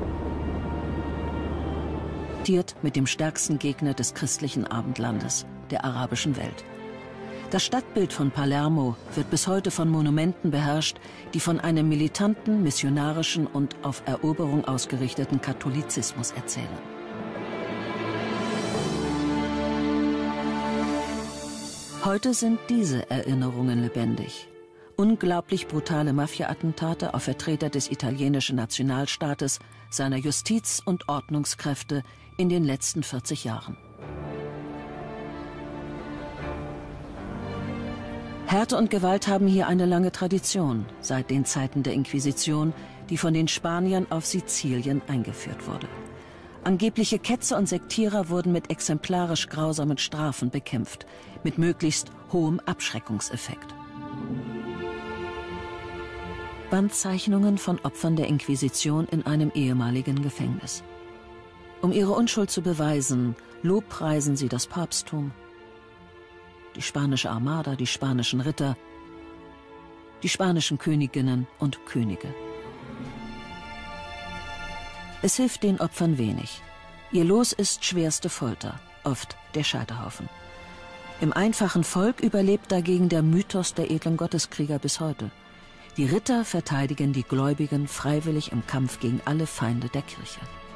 Mit dem stärksten Gegner des christlichen Abendlandes, der arabischen Welt. Das Stadtbild von Palermo wird bis heute von Monumenten beherrscht, die von einem militanten, missionarischen und auf Eroberung ausgerichteten Katholizismus erzählen. Heute sind diese Erinnerungen lebendig. Unglaublich brutale Mafia-Attentate auf Vertreter des italienischen Nationalstaates, seiner Justiz- und Ordnungskräfte in den letzten vierzig Jahren. Härte und Gewalt haben hier eine lange Tradition, seit den Zeiten der Inquisition, die von den Spaniern auf Sizilien eingeführt wurde. Angebliche Ketzer und Sektierer wurden mit exemplarisch grausamen Strafen bekämpft, mit möglichst hohem Abschreckungseffekt. Wandzeichnungen von Opfern der Inquisition in einem ehemaligen Gefängnis. Um ihre Unschuld zu beweisen, lobpreisen sie das Papsttum, die spanische Armada, die spanischen Ritter, die spanischen Königinnen und Könige. Es hilft den Opfern wenig. Ihr Los ist schwerste Folter, oft der Scheiterhaufen. Im einfachen Volk überlebt dagegen der Mythos der edlen Gotteskrieger bis heute. Die Ritter verteidigen die Gläubigen freiwillig im Kampf gegen alle Feinde der Kirche.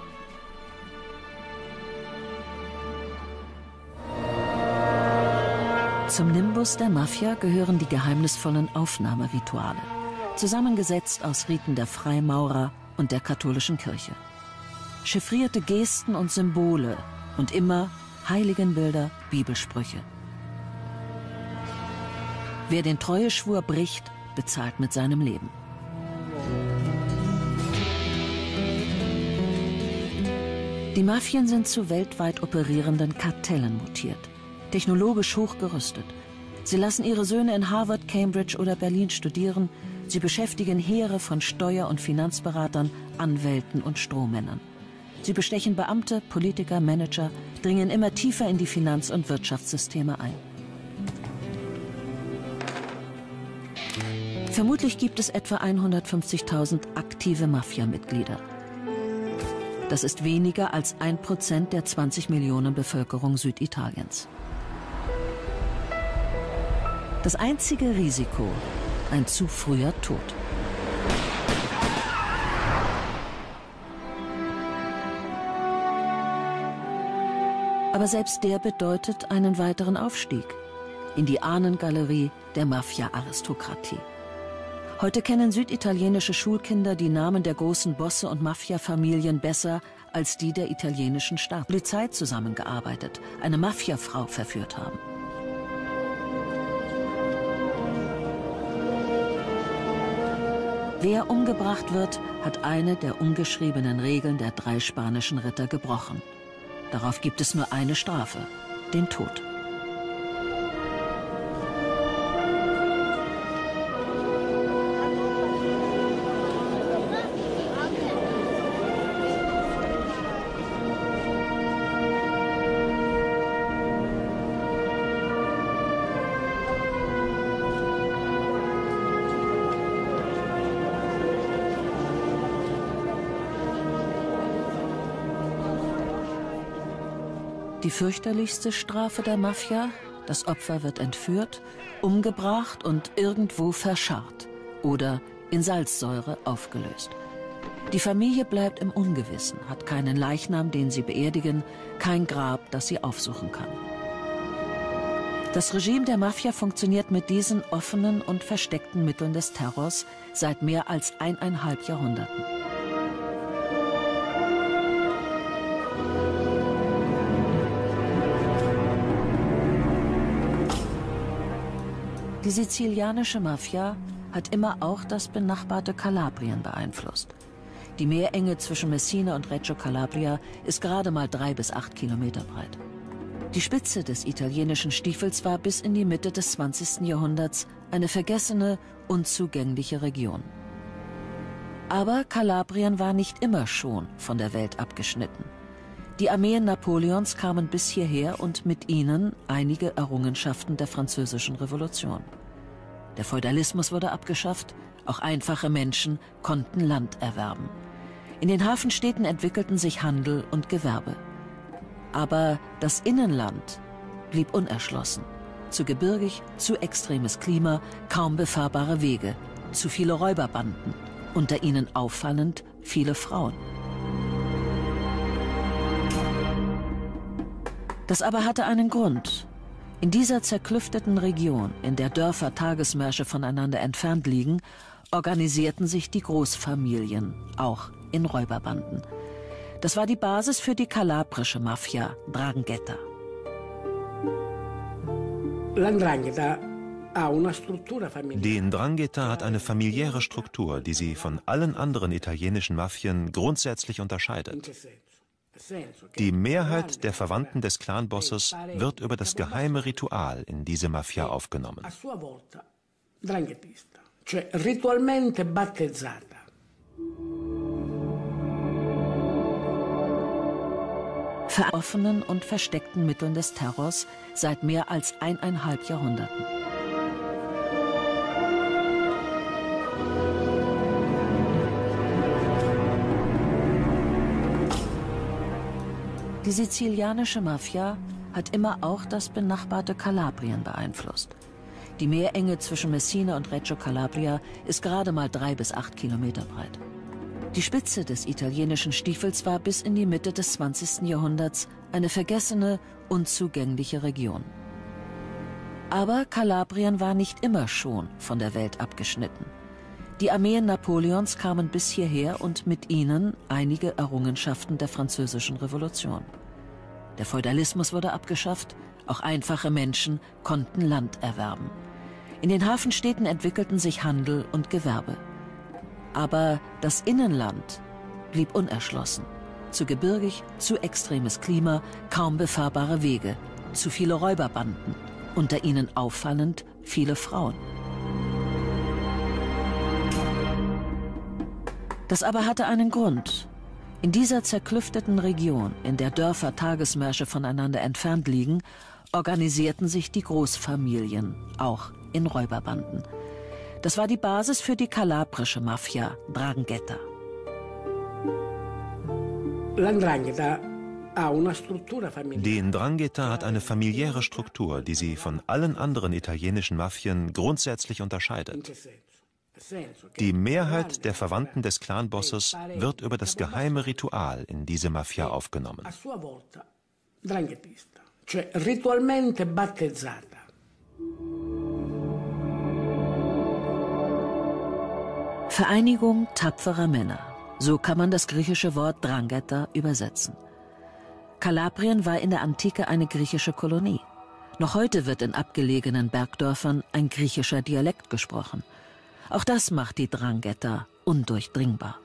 Zum Nimbus der Mafia gehören die geheimnisvollen Aufnahmerituale, zusammengesetzt aus Riten der Freimaurer und der katholischen Kirche. Chiffrierte Gesten und Symbole und immer Heiligenbilder, Bibelsprüche. Wer den Treueschwur bricht, bezahlt mit seinem Leben. Die Mafien sind zu weltweit operierenden Kartellen mutiert, technologisch hochgerüstet. Sie lassen ihre Söhne in Harvard, Cambridge oder Berlin studieren. Sie beschäftigen Heere von Steuer- und Finanzberatern, Anwälten und Strohmännern. Sie bestechen Beamte, Politiker, Manager, dringen immer tiefer in die Finanz- und Wirtschaftssysteme ein. Vermutlich gibt es etwa hundertfünfzigtausend aktive Mafia-Mitglieder. Das ist weniger als ein Prozent der zwanzig Millionen Bevölkerung Süditaliens. Das einzige Risiko, ein zu früher Tod. Aber selbst der bedeutet einen weiteren Aufstieg in die Ahnengalerie der Mafia-Aristokratie. Heute kennen süditalienische Schulkinder die Namen der großen Bosse und Mafia-Familien besser als die der italienischen Staat. Polizei zusammengearbeitet, eine Mafiafrau verführt haben. Wer umgebracht wird, hat eine der ungeschriebenen Regeln der drei spanischen Ritter gebrochen. Darauf gibt es nur eine Strafe, den Tod. Die fürchterlichste Strafe der Mafia: das Opfer wird entführt, umgebracht und irgendwo verscharrt oder in Salzsäure aufgelöst. Die Familie bleibt im Ungewissen, hat keinen Leichnam, den sie beerdigen, kein Grab, das sie aufsuchen kann. Das Regime der Mafia funktioniert mit diesen offenen und versteckten Mitteln des Terrors seit mehr als eineinhalb Jahrhunderten. Die sizilianische Mafia hat immer auch das benachbarte Kalabrien beeinflusst. Die Meerenge zwischen Messina und Reggio Calabria ist gerade mal drei bis acht Kilometer breit. Die Spitze des italienischen Stiefels war bis in die Mitte des zwanzigsten Jahrhunderts eine vergessene, unzugängliche Region. Aber Kalabrien war nicht immer schon von der Welt abgeschnitten. Die Armeen Napoleons kamen bis hierher und mit ihnen einige Errungenschaften der Französischen Revolution. Der Feudalismus wurde abgeschafft, auch einfache Menschen konnten Land erwerben. In den Hafenstädten entwickelten sich Handel und Gewerbe. Aber das Innenland blieb unerschlossen. Zu gebirgig, zu extremes Klima, kaum befahrbare Wege, zu viele Räuberbanden, unter ihnen auffallend viele Frauen. Das aber hatte einen Grund. In dieser zerklüfteten Region, in der Dörfer Tagesmärsche voneinander entfernt liegen, organisierten sich die Großfamilien, auch in Räuberbanden. Das war die Basis für die kalabrische Mafia, 'Ndrangheta. Die 'Ndrangheta hat eine familiäre Struktur, die sie von allen anderen italienischen Mafien grundsätzlich unterscheidet. Die Mehrheit der Verwandten des Clanbosses wird über das geheime Ritual in diese Mafia aufgenommen. Für offenen und versteckten Mitteln des Terrors seit mehr als eineinhalb Jahrhunderten. Die sizilianische Mafia hat immer auch das benachbarte Kalabrien beeinflusst. Die Meerenge zwischen Messina und Reggio Calabria ist gerade mal drei bis acht Kilometer breit. Die Spitze des italienischen Stiefels war bis in die Mitte des zwanzigsten Jahrhunderts eine vergessene, unzugängliche Region. Aber Kalabrien war nicht immer schon von der Welt abgeschnitten. Die Armeen Napoleons kamen bis hierher und mit ihnen einige Errungenschaften der Französischen Revolution. Der Feudalismus wurde abgeschafft, auch einfache Menschen konnten Land erwerben. In den Hafenstädten entwickelten sich Handel und Gewerbe. Aber das Innenland blieb unerschlossen. Zu gebirgig, zu extremes Klima, kaum befahrbare Wege, zu viele Räuberbanden, unter ihnen auffallend viele Frauen. Das aber hatte einen Grund. In dieser zerklüfteten Region, in der Dörfer Tagesmärsche voneinander entfernt liegen, organisierten sich die Großfamilien, auch in Räuberbanden. Das war die Basis für die kalabrische Mafia, 'Ndrangheta. Die 'Ndrangheta hat eine familiäre Struktur, die sie von allen anderen italienischen Mafien grundsätzlich unterscheidet. Die Mehrheit der Verwandten des Clanbosses wird über das geheime Ritual in diese Mafia aufgenommen. Vereinigung tapferer Männer. So kann man das griechische Wort 'Ndrangheta übersetzen. Kalabrien war in der Antike eine griechische Kolonie. Noch heute wird in abgelegenen Bergdörfern ein griechischer Dialekt gesprochen. Auch das macht die 'Ndrangheta undurchdringbar.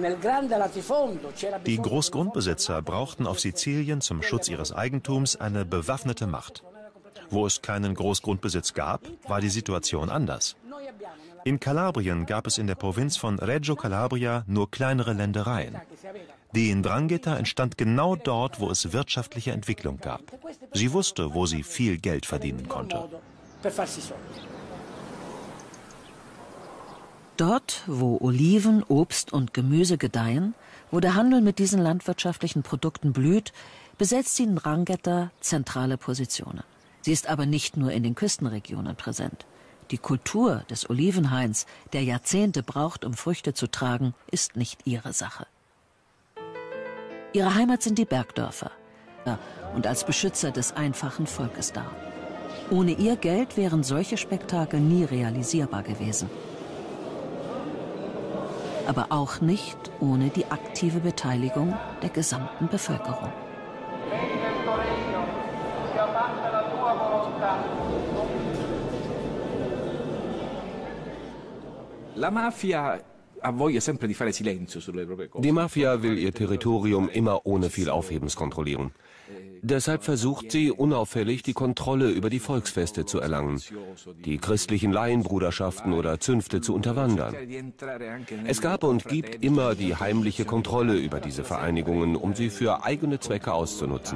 Die Großgrundbesitzer brauchten auf Sizilien zum Schutz ihres Eigentums eine bewaffnete Macht. Wo es keinen Großgrundbesitz gab, war die Situation anders. In Kalabrien gab es in der Provinz von Reggio Calabria nur kleinere Ländereien. Die 'Ndrangheta entstand genau dort, wo es wirtschaftliche Entwicklung gab. Sie wusste, wo sie viel Geld verdienen konnte. Dort, wo Oliven, Obst und Gemüse gedeihen, wo der Handel mit diesen landwirtschaftlichen Produkten blüht, besetzt die 'Ndrangheta zentrale Positionen. Sie ist aber nicht nur in den Küstenregionen präsent. Die Kultur des Olivenhains, der Jahrzehnte braucht, um Früchte zu tragen, ist nicht ihre Sache. Ihre Heimat sind die Bergdörfer und als Beschützer des einfachen Volkes da. Ohne ihr Geld wären solche Spektakel nie realisierbar gewesen. Aber auch nicht ohne die aktive Beteiligung der gesamten Bevölkerung. Die Mafia will ihr Territorium immer ohne viel Aufhebens kontrollieren. Deshalb versucht sie, unauffällig die Kontrolle über die Volksfeste zu erlangen, die christlichen Laienbruderschaften oder Zünfte zu unterwandern. Es gab und gibt immer die heimliche Kontrolle über diese Vereinigungen, um sie für eigene Zwecke auszunutzen.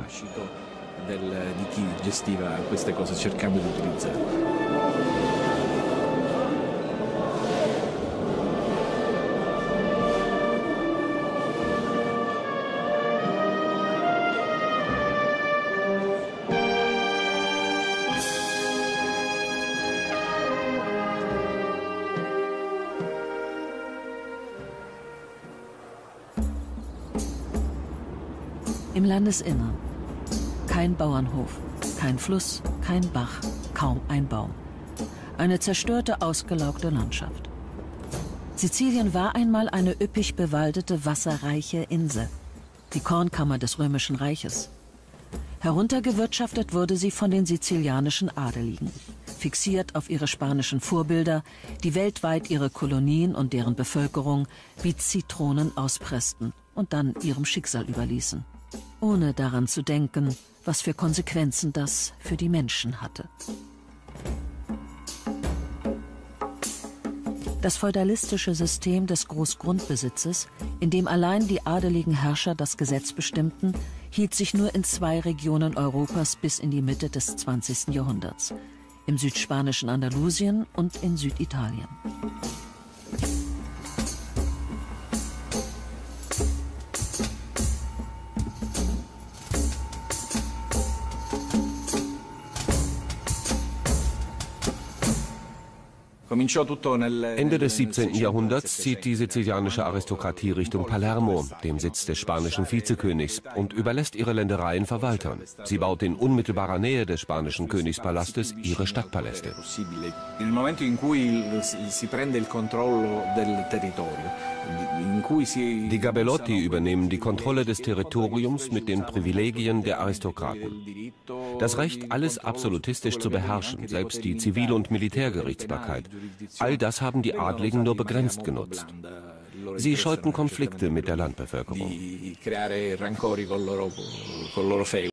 Im Landesinnern. Kein Bauernhof, kein Fluss, kein Bach, kaum ein Baum. Eine zerstörte, ausgelaugte Landschaft. Sizilien war einmal eine üppig bewaldete, wasserreiche Insel. Die Kornkammer des Römischen Reiches. Heruntergewirtschaftet wurde sie von den sizilianischen Adeligen. Fixiert auf ihre spanischen Vorbilder, die weltweit ihre Kolonien und deren Bevölkerung wie Zitronen auspressten und dann ihrem Schicksal überließen. Ohne daran zu denken, was für Konsequenzen das für die Menschen hatte. Das feudalistische System des Großgrundbesitzes, in dem allein die adeligen Herrscher das Gesetz bestimmten, hielt sich nur in zwei Regionen Europas bis in die Mitte des zwanzigsten Jahrhunderts. Im südspanischen Andalusien und in Süditalien. Ende des siebzehnten Jahrhunderts zieht die sizilianische Aristokratie Richtung Palermo, dem Sitz des spanischen Vizekönigs, und überlässt ihre Ländereien Verwaltern. Sie baut in unmittelbarer Nähe des spanischen Königspalastes ihre Stadtpaläste. Die Gabellotti übernehmen die Kontrolle des Territoriums mit den Privilegien der Aristokraten. Das Recht, alles absolutistisch zu beherrschen, selbst die Zivil- und Militärgerichtsbarkeit. All das haben die Adligen nur begrenzt genutzt. Sie scheuten Konflikte mit der Landbevölkerung.